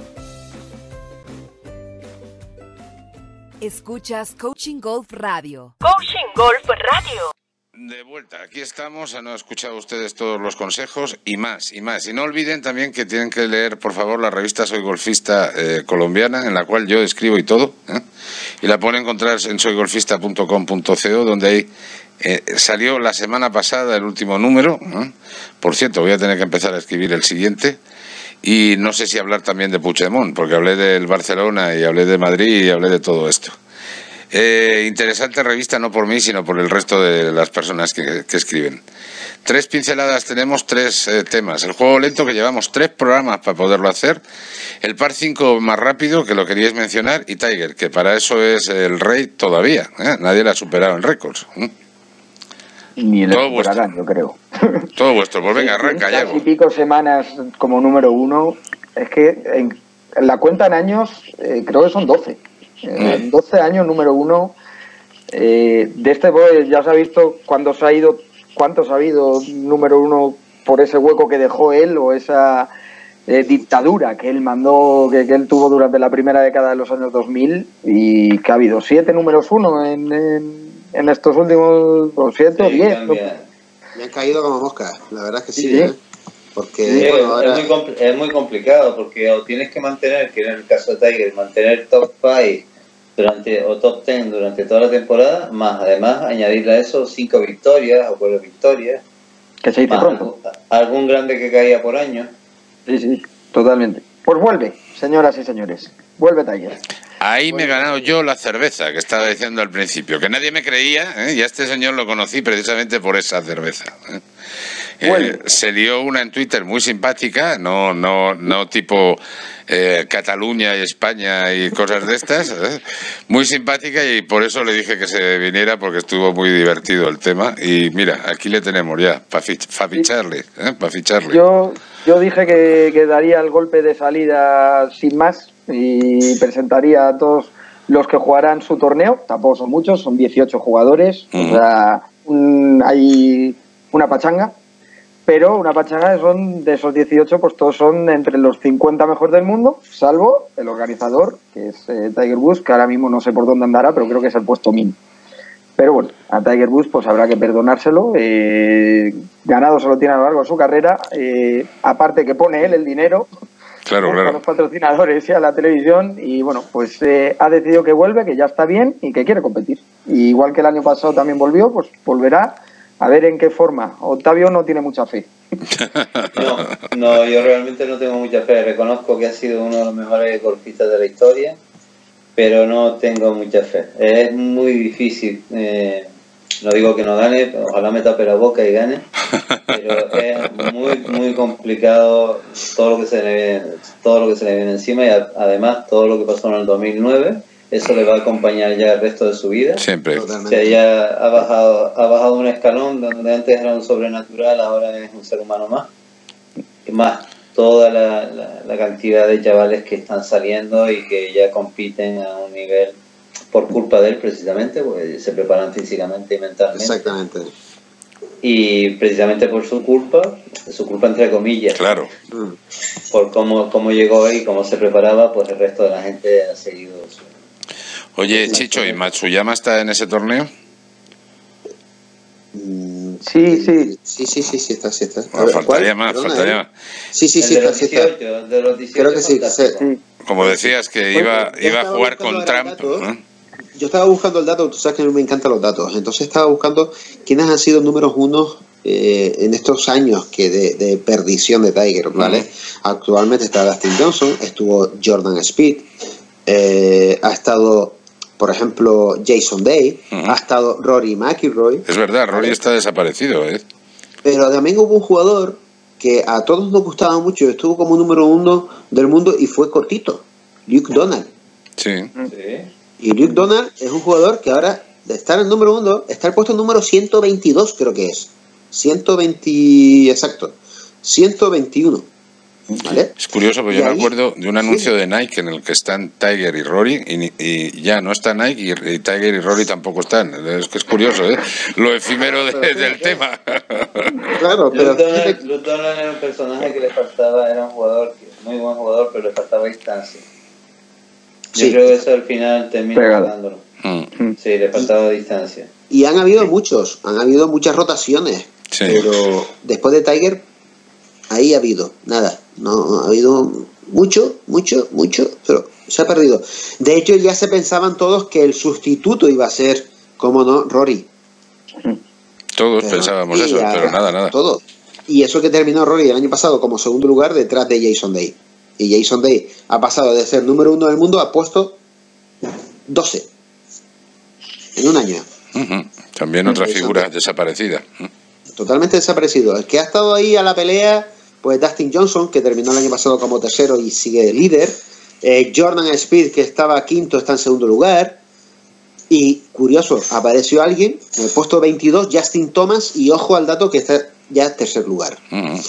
Escuchas Coaching Golf Radio. Coaching Golf Radio. De vuelta, aquí estamos, han escuchado ustedes todos los consejos y más, y más. Y no olviden también que tienen que leer, por favor, la revista Soy Golfista eh, colombiana, en la cual yo escribo y todo, ¿eh? Y la pueden encontrar en soy golfista punto com punto co, donde ahí eh, salió la semana pasada el último número, ¿eh? Por cierto, voy a tener que empezar a escribir el siguiente. Y no sé si hablar también de Puigdemont, porque hablé del Barcelona y hablé de Madrid y hablé de todo esto. Eh, interesante revista, no por mí, sino por el resto de las personas que, que escriben. Tres pinceladas tenemos, tres eh, temas. El juego lento, que llevamos tres programas para poderlo hacer. El par cinco más rápido, que lo queríais mencionar. Y Tiger, que para eso es el rey todavía, ¿eh? Nadie le ha superado en récords, ¿eh? Ni le superarán, yo creo. Todo vuestro, pues venga, arranca ya. Y pico semanas como número uno. Es que en, en la cuenta en años, eh, creo que son doce. Eh, mm. doce años número uno. Eh, de este pues, ya se ha visto cuándo se ha ido, cuántos ha habido número uno por ese hueco que dejó él o esa eh, dictadura que él mandó, que, que él tuvo durante la primera década de los años dos mil, y que ha habido siete números uno en, en en estos últimos, lo siento, diez. Sí, me han caído como moscas, la verdad es que sí, sí. ¿eh? Porque sí, bueno, ahora... es, muy es muy complicado porque o tienes que mantener, que en el caso de Tiger, mantener top cinco durante, o top diez durante toda la temporada, más además añadirle a eso cinco victorias o cuatro victorias. Que se dice pronto. Algún, algún grande que caía por año. Sí, sí, totalmente. Pues vuelve, señoras y señores. Vuelve Tiger. Ahí me he ganado yo la cerveza que estaba diciendo al principio, que nadie me creía, ¿eh? Y a este señor lo conocí precisamente por esa cerveza. ¿eh? Eh, se lió una en Twitter muy simpática, no no no tipo eh, Cataluña y España y cosas de estas, ¿eh? Muy simpática, y por eso le dije que se viniera, porque estuvo muy divertido el tema. Y mira, aquí le tenemos ya, para fich ficharle, ¿eh? para ficharle. Yo, yo dije que, que daría el golpe de salida sin más y presentaría a todos los que jugarán su torneo. Tampoco son muchos, son dieciocho jugadores, uh-huh. O sea, un, hay una pachanga. Pero una pachanga son de esos dieciocho, pues todos son entre los cincuenta mejores del mundo, salvo el organizador, que es eh, Tiger Woods, que ahora mismo no sé por dónde andará, pero creo que es el puesto mil. Pero bueno, a Tiger Woods pues habrá que perdonárselo. Eh, ganado se lo tiene a lo largo de su carrera. Eh, aparte que pone él el dinero, claro, claro, a los patrocinadores y a la televisión. Y bueno, pues eh, ha decidido que vuelve, que ya está bien y que quiere competir. Y igual que el año pasado también volvió, pues volverá. A ver en qué forma. Octavio no tiene mucha fe. No, no, yo realmente no tengo mucha fe. Reconozco que ha sido uno de los mejores golfistas de la historia, pero no tengo mucha fe. Es muy difícil. Eh, no digo que no gane, ojalá me tape la boca y gane, pero es muy, muy complicado todo lo que se le viene, todo lo que se le viene encima, y a, además todo lo que pasó en el dos mil nueve. Eso le va a acompañar ya el resto de su vida. Siempre. O sea, ya ha bajado, ha bajado un escalón donde antes era un sobrenatural, ahora es un ser humano más. Y más toda la, la, la cantidad de chavales que están saliendo y que ya compiten a un nivel por culpa de él precisamente, porque se preparan físicamente y mentalmente. Exactamente. Y precisamente por su culpa, su culpa entre comillas. Claro. Por cómo, cómo llegó y cómo se preparaba, pues el resto de la gente ha seguido su... Oye, Chicho, ¿y Matsuyama está en ese torneo? Sí, sí. Sí, sí, sí, sí está, sí está. No, faltaría más, Perdona, faltaría ¿eh? más. Sí, sí, sí está, sí está. De los dieciocho, creo que sí, sí. Como decías, que iba, iba a jugar con Trump. ¿eh? Yo estaba buscando el dato, tú sabes que a mí me encantan los datos, entonces estaba buscando quiénes han sido números uno eh, en estos años que de, de perdición de Tiger, ¿vale? Uh-huh. Actualmente está Dustin Johnson, estuvo Jordan Speed, eh, ha estado, por ejemplo, Jason Day, uh-huh. ha estado Rory McIlroy. Es verdad, Rory ¿vale? está desaparecido, ¿eh? Pero también hubo un jugador que a todos nos gustaba mucho, estuvo como número uno del mundo y fue cortito, Luke Donald. Sí. Sí. Y Luke Donald es un jugador que ahora, de estar en el número uno, está el puesto número ciento veintidós, creo que es. ciento veinte, exacto. ciento veintiuno. ¿Vale? Es curioso, porque yo ahí, me acuerdo de un anuncio sí. de Nike en el que están Tiger y Rory, y, y ya no está Nike, y, y Tiger y Rory tampoco están. Es que es curioso, ¿eh? Lo efímero de, pero, del pero, tema. Claro, pero... Luke Donald, Luke Donald era un personaje que le faltaba, era un jugador, muy buen jugador, pero le faltaba distancia. Yo sí. creo que eso al final termina ganándolo. Mm. Sí, le faltaba distancia. Y han habido muchos, han habido muchas rotaciones, sí. pero después de Tiger, ahí ha habido nada. No ha habido mucho, mucho, mucho, pero se ha perdido. De hecho, ya se pensaban todos que el sustituto iba a ser, como no, Rory. Todos pero, pensábamos eso, a, pero nada, nada. Todo. Y eso que terminó Rory el año pasado como segundo lugar detrás de Jason Day. Y Jason Day ha pasado de ser número uno del mundo a puesto doce en un año. Uh-huh. También otra Jason figura Day. desaparecida. Totalmente desaparecido. El que ha estado ahí a la pelea, pues Dustin Johnson, que terminó el año pasado como tercero y sigue líder. Eh, Jordan Speed, que estaba quinto, está en segundo lugar. Y curioso, apareció alguien en el puesto veintidós, Justin Thomas, y ojo al dato que está ya en tercer lugar. Uh-huh.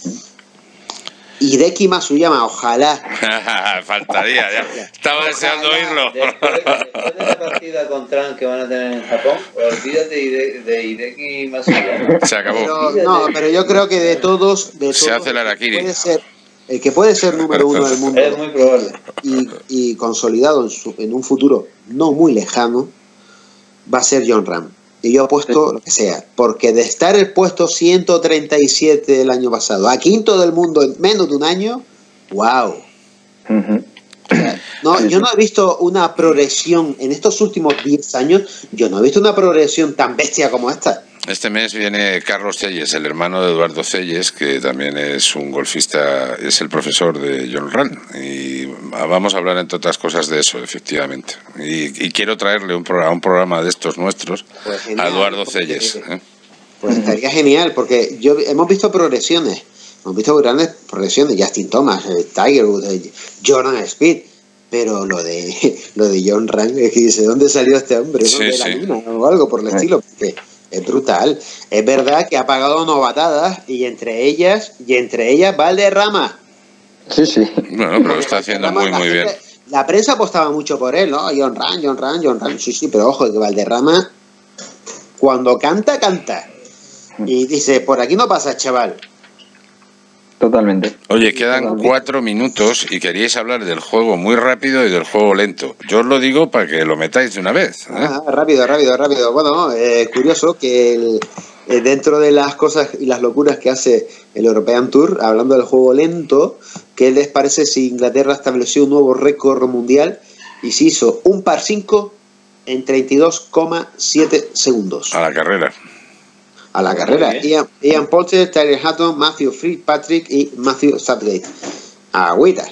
Hideki Matsuyama, ojalá. Faltaría, ya. Estaba ojalá. deseando oírlo. Después, después de la partida con Trump que van a tener en Japón, olvídate de, de Hideki Matsuyama. Se acabó. Pero, no, pero yo creo que de todos, de todos se hace el harakiri. Puede ser, el que puede ser número uno del mundo es muy probable y, y consolidado en, su, en un futuro no muy lejano va a ser John Ram. Y yo apuesto lo que sea, porque de estar el puesto ciento treinta y siete el año pasado a quinto del mundo en menos de un año, wow. Uh-huh. O sea, no, yo no he visto una progresión en estos últimos diez años, yo no he visto una progresión tan bestia como esta. Este mes viene Carlos Celles, el hermano de Eduardo Celles, que también es un golfista, es el profesor de John Ram, y vamos a hablar entre otras cosas de eso, efectivamente. Y, y quiero traerle un programa, un programa de estos nuestros pues genial, a Eduardo porque, Celles. ¿eh? Pues estaría genial, porque yo hemos visto progresiones, hemos visto grandes progresiones, Justin Thomas, Tiger Woods, Jordan Speed, pero lo de lo de John Ram, es que dice, ¿dónde salió este hombre? Sí, ¿no? De sí. la luna o algo por el estilo, porque es brutal. Es verdad que ha pagado novatadas y entre ellas y entre ellas Valderrama. Sí, sí. Bueno, pero lo está haciendo muy, muy bien. La prensa apostaba mucho por él, ¿no? John Ram, John Ram, John Ram. Sí, sí, pero ojo, que Valderrama, cuando canta, canta. Y dice, por aquí no pasa, chaval. Totalmente. Oye, quedan cuatro minutos y queríais hablar del juego muy rápido y del juego lento. Yo os lo digo para que lo metáis de una vez. ¿eh? Ah, rápido, rápido, rápido. Bueno, es eh, curioso que el, eh, dentro de las cosas y las locuras que hace el European Tour, hablando del juego lento, ¿qué les parece si Inglaterra estableció un nuevo récord mundial y se hizo un par cinco en treinta y dos coma siete segundos? A la carrera. A la carrera. Ian, Ian Poulter, Tyler Hatton, Matthew Fitzpatrick y Matthew Southgate. Agüita.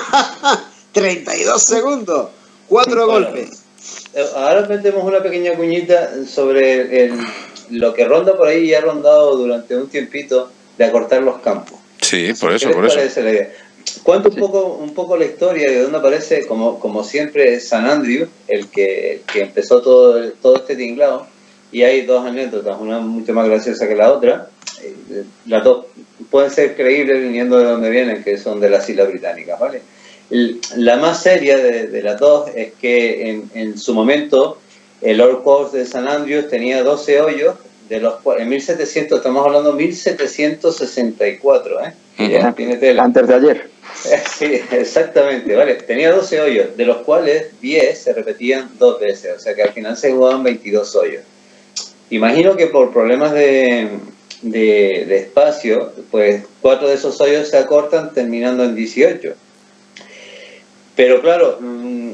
treinta y dos segundos. Cuatro bueno, golpes. Ahora metemos una pequeña cuñita sobre el, lo que ronda por ahí y ha rondado durante un tiempito de acortar los campos. Sí, por eso, ¿Qué por les eso. parece la idea? Cuento un poco, un poco la historia de dónde aparece, como, como siempre, San Andrew, el que, el que empezó todo, todo este tinglado. Y hay dos anécdotas, una mucho más graciosa que la otra. Las dos pueden ser creíbles viniendo de donde vienen, que son de las Islas Británicas, ¿vale? La más seria de, de las dos es que en, en su momento el Old Course de San Andrews tenía doce hoyos, de los cuales en mil setecientos, estamos hablando de mil setecientos sesenta y cuatro, ¿eh? Ya, tiene tela. Antes de ayer. Sí, exactamente, vale. Tenía doce hoyos, de los cuales diez se repetían dos veces, o sea que al final se jugaban veintidós hoyos. Imagino que por problemas de, de, de espacio, pues cuatro de esos hoyos se acortan terminando en dieciocho. Pero claro, mmm,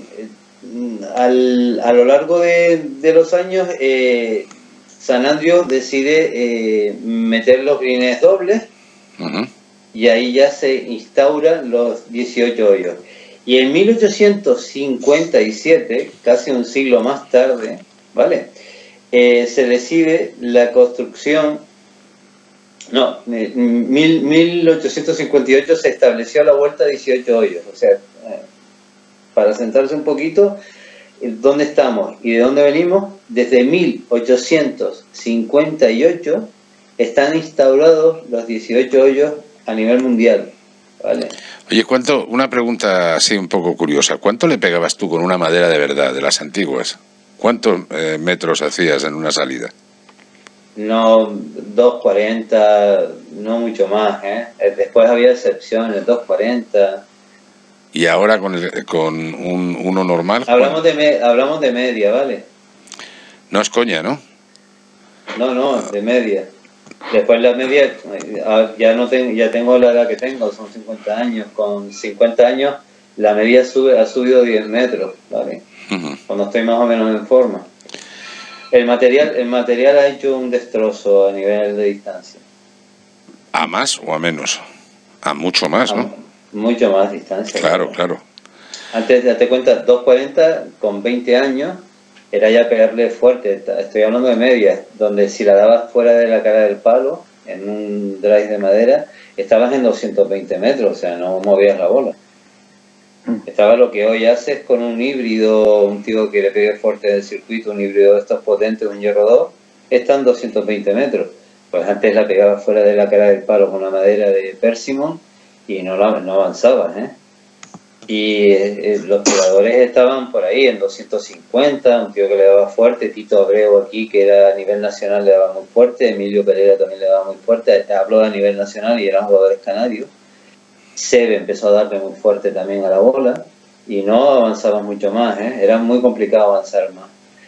al, a lo largo de, de los años, eh, San Andrews decide eh, meter los greens dobles. Uh-huh. Y ahí ya se instauran los dieciocho hoyos. Y en mil ochocientos cincuenta y siete, casi un siglo más tarde, ¿vale? Eh, se decide la construcción, no, en mil ochocientos cincuenta y ocho se estableció la vuelta a dieciocho hoyos. O sea, eh, para centrarse un poquito, ¿dónde estamos y de dónde venimos? Desde mil ochocientos cincuenta y ocho están instaurados los dieciocho hoyos a nivel mundial, ¿vale? Oye, ¿cuánto? Una pregunta así un poco curiosa. ¿Cuánto le pegabas tú con una madera de verdad, de las antiguas? ¿Cuántos eh, metros hacías en una salida? No, dos cuarenta, no mucho más, ¿eh? Después había excepciones, dos cuarenta. ¿Y ahora con, el, con un, uno normal? Hablamos de, me, hablamos de media, ¿vale? No es coña, ¿no? No, no, de media. Después la media, ya no tengo, ya tengo la edad que tengo, son cincuenta años. Con cincuenta años la media sube, ha subido diez metros, ¿vale? Uh-huh. Cuando estoy más o menos en forma. El material, el material ha hecho un destrozo a nivel de distancia. ¿A más o a menos? A mucho más, ¿no? A mucho más distancia. Claro, claro. Antes, date cuenta, dos cuarenta con veinte años era ya pegarle fuerte. Estoy hablando de medias, donde si la dabas fuera de la cara del palo, en un drive de madera, estabas en doscientos veinte metros, o sea, no movías la bola. Estaba lo que hoy haces con un híbrido, un tío que le pegue fuerte del circuito, un híbrido de estos potentes, un hierro dos, están doscientos veinte metros. Pues antes la pegaba fuera de la cara del palo con una madera de persimmon y no, la, no avanzabas, ¿eh? Y eh, los jugadores estaban por ahí en doscientos cincuenta, un tío que le daba fuerte, Tito Abreu aquí, que era a nivel nacional, le daba muy fuerte, Emilio Pereira también le daba muy fuerte, habló a nivel nacional y eran jugadores canarios. Seve empezó a darle muy fuerte también a la bola y no avanzaba mucho más, ¿eh? Era muy complicado avanzar más.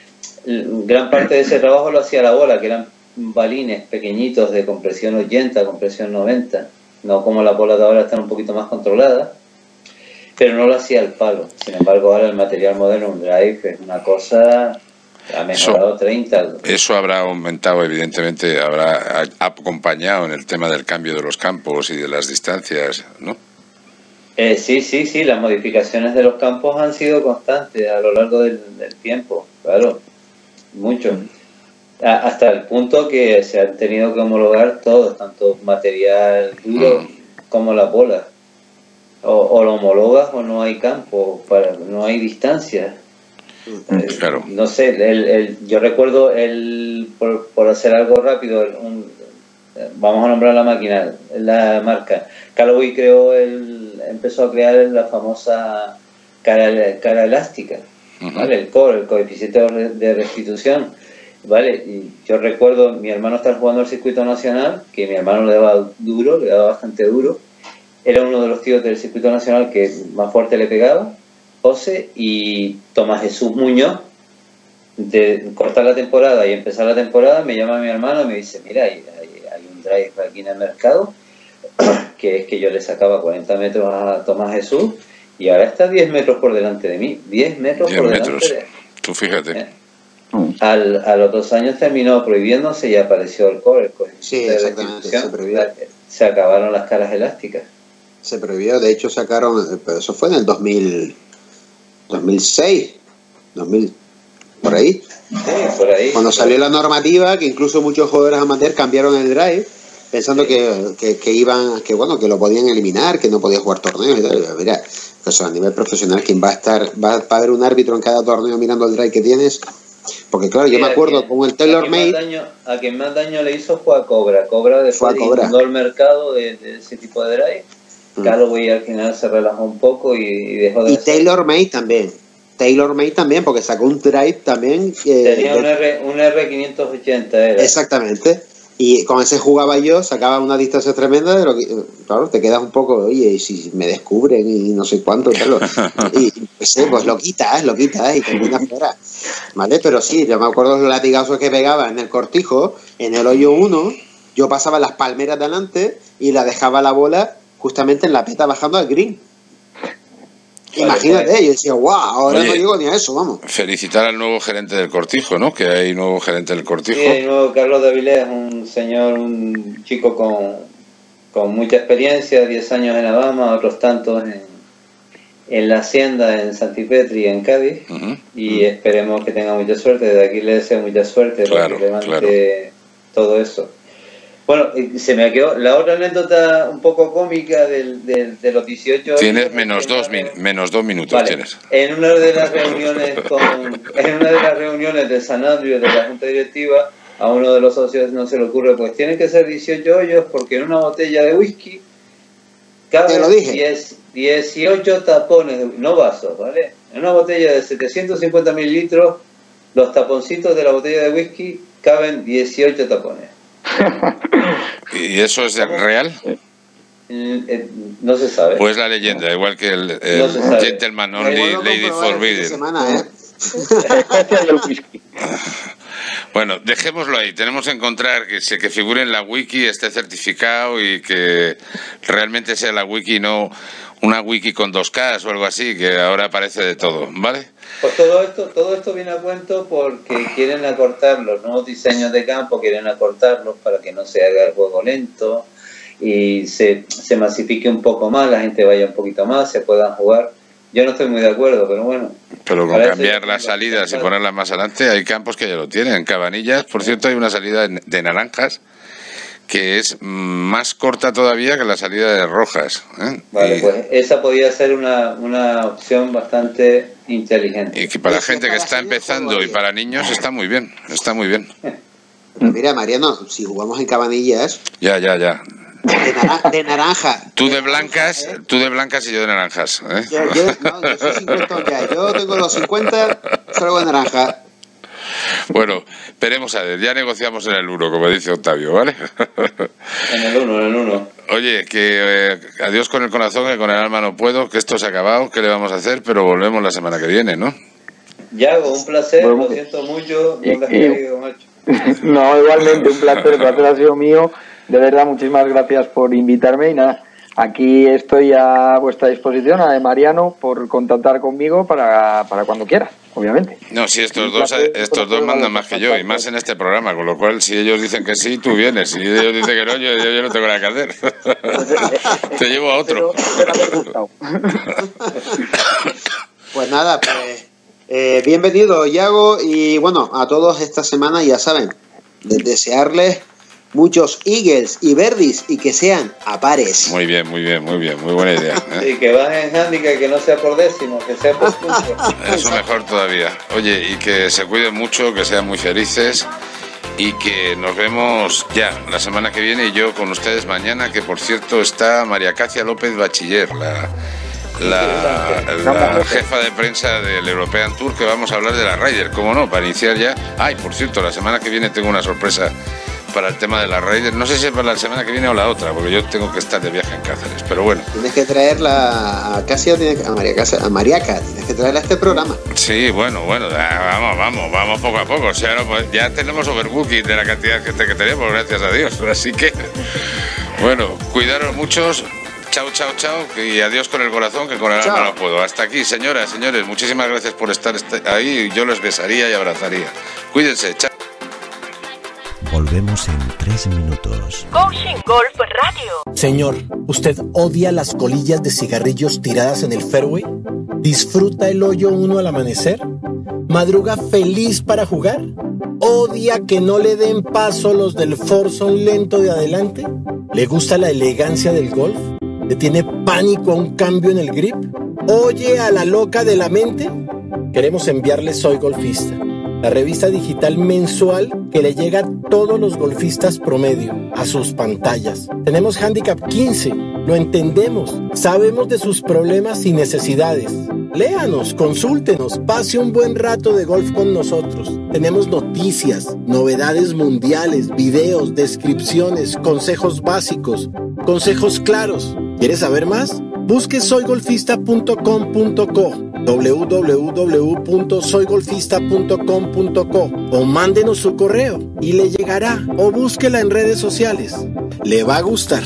gran parte de ese trabajo lo hacía la bola, que eran balines pequeñitos de compresión ochenta, compresión noventa, no como las bolas de ahora están un poquito más controladas, pero no lo hacía el palo. Sin embargo, ahora el material moderno, un drive, es una cosa, ha mejorado eso, treinta. Eso habrá aumentado, evidentemente, habrá acompañado en el tema del cambio de los campos y de las distancias, ¿no? Eh, sí, sí, sí, las modificaciones de los campos han sido constantes a lo largo del, del tiempo, claro, mucho. A, hasta el punto que se han tenido que homologar todos, tanto material duro mm. como las bolas. O, o lo homologas o no hay campo, para, no hay distancia. Claro. Eh, no sé, el, el, yo recuerdo, el por, por hacer algo rápido, el, un, vamos a nombrar la máquina, la marca. Callaway creó el, empezó a crear la famosa cara, cara elástica, uh-huh. ¿vale? El core, el coeficiente de restitución, ¿vale? Y yo recuerdo, mi hermano estaba jugando al circuito nacional, que mi hermano le daba duro, le daba bastante duro. Era uno de los tíos del circuito nacional que más fuerte le pegaba, José, y Tomás Jesús Muñoz, de cortar la temporada y empezar la temporada, me llama mi hermano y me dice, mira, hay, hay, hay un drive aquí en el mercado, que es que yo le sacaba cuarenta metros a Tomás Jesús, y ahora está diez metros por delante de mí, diez metros por delante metros. de Tú fíjate. ¿Eh? Al, a los dos años terminó prohibiéndose y apareció el core, el core. Sí, exactamente, se prohibió. Se acabaron las caras elásticas. Se prohibió, de hecho sacaron, pero eso fue en el dos mil, dos mil seis, dos mil, por ahí. Sí, por ahí. Cuando salió la normativa, que incluso muchos jugadores amateur cambiaron el drive, pensando sí. que, que, que iban, que bueno, que lo podían eliminar, que no podía jugar torneos y tal. Mira, pues a nivel profesional, ¿quién va a estar? Va, va a haber un árbitro en cada torneo mirando el drive que tienes. Porque claro, sí, yo me acuerdo quien, con el TaylorMade. A quien más daño le hizo fue a Cobra. Cobra después inundó el mercado de, de ese tipo de drive. Mm. Callaway al final se relajó un poco y, y dejó de. Y TaylorMade también. TaylorMade también, porque sacó un drive también. Eh, Tenía de... un, R, un R quinientos ochenta. Era. Exactamente. Y con ese jugaba yo, sacaba una distancia tremenda, de lo que, claro, te quedas un poco, oye, y si me descubren y no sé cuánto, tal, y pues, pues lo quitas, lo quitas y terminas fuera, ¿vale? Pero sí, yo me acuerdo los latigazos que pegaba en el cortijo, en el hoyo uno, yo pasaba las palmeras delante y la dejaba la bola justamente en la peta bajando al green. Imagínate, yo decía, wow, ahora Oye, no llego ni a eso, vamos. Felicitar al nuevo gerente del Cortijo, ¿no? Que hay nuevo gerente del Cortijo. Sí, hay nuevo Carlos de Avilés, un señor, un chico con, con mucha experiencia, diez años en Alabama, otros tantos en, en la Hacienda, en Santipetri, en Cádiz, uh-huh. y uh-huh. esperemos que tenga mucha suerte. Desde aquí le deseo mucha suerte claro, para que levante claro. todo eso. Bueno, se me quedó la otra anécdota un poco cómica del, del, de los dieciocho. Tienes menos dos, min, menos dos minutos. Vale. Tienes. En una de las reuniones con, en una de las reuniones de San Andrew, de la Junta Directiva, a uno de los socios no se le ocurre, pues tienen que ser dieciocho hoyos porque en una botella de whisky caben dieciocho tapones, no vasos, ¿vale? En una botella de setecientos cincuenta mililitros, los taponcitos de la botella de whisky caben dieciocho tapones. ¿Y eso es real? No se sabe. Pues la leyenda, igual que el, el no Gentleman Only, Lady Forbidden. Semana, ¿eh? Bueno, dejémoslo ahí. Tenemos que encontrar que se que figure en la wiki, esté certificado y que realmente sea la wiki, no una wiki con dos K o algo así, que ahora aparece de todo, ¿vale? Pues todo esto, todo esto viene a cuento porque quieren acortar los nuevos diseños de campo, quieren acortarlos para que no se haga el juego lento y se, se masifique un poco más, la gente vaya un poquito más, se puedan jugar. Yo no estoy muy de acuerdo, pero bueno. Pero con cambiar las salidas y ponerlas más adelante, hay campos que ya lo tienen. En Cabanillas, por cierto, hay una salida de naranjas que es más corta todavía que la salida de rojas, ¿eh? Vale, y, pues esa podría ser una, una opción bastante inteligente. Y que para la gente que está empezando y para niños está muy bien, está muy bien. Mira, Mariano, si jugamos en Cabanillas... Ya, ya, ya. De, nara de naranja. Tú de blancas, ¿eh? Tú de blancas y yo de naranjas, ¿eh? Yo, yo, no, yo soy cincuenta ya. Yo tengo los cincuenta, salgo de naranja. Bueno, esperemos a ver, ya negociamos en el uno, como dice Octavio, ¿vale? En el uno, en el uno. Oye, que eh, adiós con el corazón, que con el alma no puedo, que esto se ha acabado, ¿qué le vamos a hacer? Pero volvemos la semana que viene, ¿no? Yago, un placer, Bueno, lo siento mucho, y- no te has y- caído, macho. No, igualmente, un placer, el placer ha sido mío. De verdad, muchísimas gracias por invitarme y nada, aquí estoy a vuestra disposición, a de Mariano, por contactar conmigo para, para cuando quieras, obviamente. No, sí, estos Un dos, placer, estos un dos placer, mandan vale, más que yo, y más en este programa, con lo cual, si ellos dicen que sí, tú vienes, si ellos dicen que no, yo, yo, yo no tengo nada que hacer. Te llevo a otro. Pues nada, pues eh, bienvenido, Yago, y bueno, a todos esta semana ya saben, de desearles muchos Eagles y Verdis y que sean a pares. Muy bien, muy bien, muy bien, muy buena idea. ¿eh? Y que bajen handicap, que no sea por décimo, que sea por punto. Eso mejor todavía. Oye, y que se cuiden mucho, que sean muy felices y que nos vemos ya la semana que viene y yo con ustedes mañana, que por cierto está María Cacia López Bachiller, la, la, la jefa de prensa del European Tour, que vamos a hablar de la Ryder, cómo no, para iniciar ya. Ay, por cierto, la semana que viene tengo una sorpresa para el tema de la Ryder, no sé si es para la semana que viene o la otra, porque yo tengo que estar de viaje en Cáceres, pero bueno. Tienes que traerla a Casia, a María Casia, a Mariaca, tienes que traerla a este programa. Sí, bueno, bueno, vamos, vamos, vamos poco a poco. O sea, no, pues ya tenemos overbooking de la cantidad de gente que tenemos, gracias a Dios. Así que, bueno, cuidaros muchos. Chao, chao, chao. Y adiós con el corazón, que con el alma no puedo. Hasta aquí, señoras, señores. Muchísimas gracias por estar ahí. Yo los besaría y abrazaría. Cuídense, chao. Volvemos en tres minutos. Coaching Golf Radio. Señor, ¿usted odia las colillas de cigarrillos tiradas en el fairway? ¿Disfruta el hoyo uno al amanecer? ¿Madruga feliz para jugar? ¿Odia que no le den paso los del foursome lento de adelante? ¿Le gusta la elegancia del golf? ¿Le tiene pánico a un cambio en el grip? ¿Oye a la loca de la mente? Queremos enviarle Soy Golfista, la revista digital mensual que le llega a todos los golfistas promedio, a sus pantallas. Tenemos Handicap quince, lo entendemos, sabemos de sus problemas y necesidades. Léanos, consúltenos, pase un buen rato de golf con nosotros. Tenemos noticias, novedades mundiales, videos, descripciones, consejos básicos, consejos claros. ¿Quieres saber más? Busque soy golfista punto com punto co, w w w punto soy golfista punto com punto co o mándenos su correo y le llegará, o búsquela en redes sociales. Le va a gustar.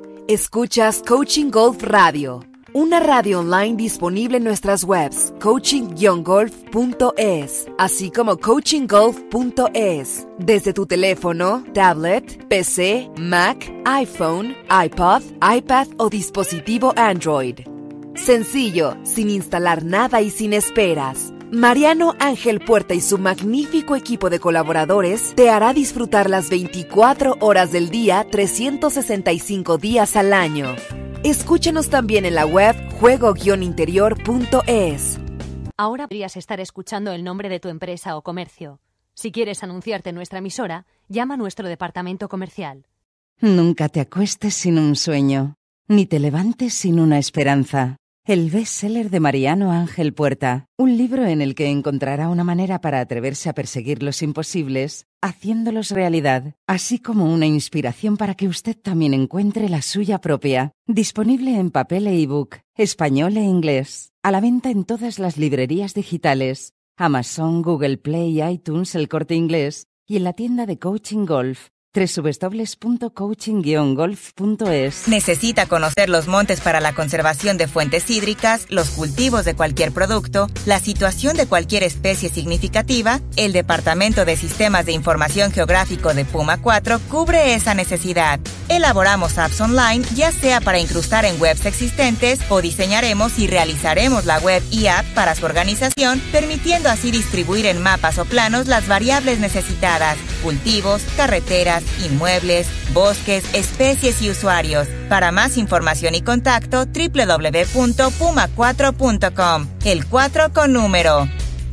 Escuchas Coaching Golf Radio, una radio online disponible en nuestras webs coaching guion golf punto es, así como coaching golf punto es, desde tu teléfono, tablet, P C, Mac, iPhone, iPod, iPad o dispositivo Android. Sencillo, sin instalar nada y sin esperas. Mariano Ángel Puerta y su magnífico equipo de colaboradores te hará disfrutar las veinticuatro horas del día, trescientos sesenta y cinco días al año. Escúchanos también en la web juego guion interior punto es. Ahora podrías estar escuchando el nombre de tu empresa o comercio. Si quieres anunciarte en nuestra emisora, llama a nuestro departamento comercial. Nunca te acuestes sin un sueño, ni te levantes sin una esperanza. El bestseller de Mariano Ángel Puerta, un libro en el que encontrará una manera para atreverse a perseguir los imposibles, haciéndolos realidad, así como una inspiración para que usted también encuentre la suya propia. Disponible en papel e ebook, español e inglés, a la venta en todas las librerías digitales, Amazon, Google Play, iTunes, El Corte Inglés y en la tienda de Coaching Golf, doble u doble u doble u punto coaching guion golf punto es. ¿Necesita conocer los montes para la conservación de fuentes hídricas, los cultivos de cualquier producto, la situación de cualquier especie significativa? El Departamento de Sistemas de Información Geográfico de Puma cuatro cubre esa necesidad. Elaboramos apps online, ya sea para incrustar en webs existentes o diseñaremos y realizaremos la web y app para su organización, permitiendo así distribuir en mapas o planos las variables necesitadas: cultivos, carreteras, inmuebles, bosques, especies y usuarios. Para más información y contacto, doble u doble u doble u punto puma cuatro punto com. El cuatro con número.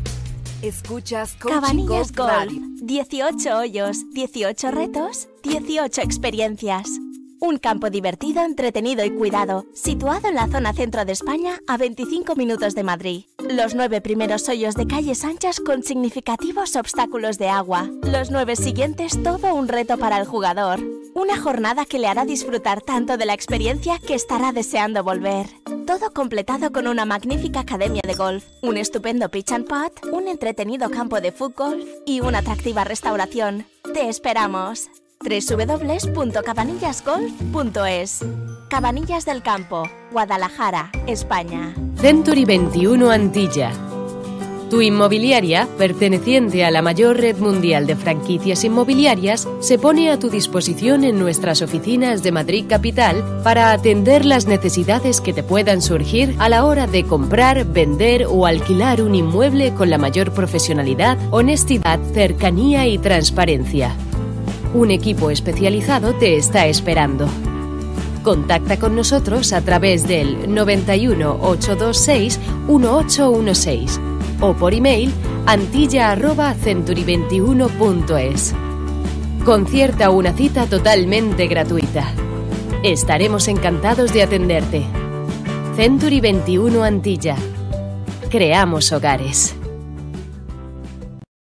Escuchas Coaching Cabanillas Golf Golf. Radio. dieciocho hoyos, dieciocho retos, dieciocho experiencias. Un campo divertido, entretenido y cuidado, situado en la zona centro de España, a veinticinco minutos de Madrid. Los nueve primeros hoyos de calles anchas con significativos obstáculos de agua. Los nueve siguientes, todo un reto para el jugador. Una jornada que le hará disfrutar tanto de la experiencia que estará deseando volver. Todo completado con una magnífica academia de golf, un estupendo pitch and putt, un entretenido campo de fútbol y una atractiva restauración. ¡Te esperamos! doble u doble u doble u punto cabanillas golf punto es. Cabanillas del Campo, Guadalajara, España. Century veintiuno Antilla. Tu inmobiliaria, perteneciente a la mayor red mundial de franquicias inmobiliarias, se pone a tu disposición en nuestras oficinas de Madrid Capital para atender las necesidades que te puedan surgir a la hora de comprar, vender o alquilar un inmueble con la mayor profesionalidad, honestidad, cercanía y transparencia. Un equipo especializado te está esperando. Contacta con nosotros a través del noventa y uno, ochocientos veintiséis, dieciocho dieciséis o por email antilla arroba century veintiuno punto es. Concierta una cita totalmente gratuita. Estaremos encantados de atenderte. Century veintiuno Antilla. Creamos hogares.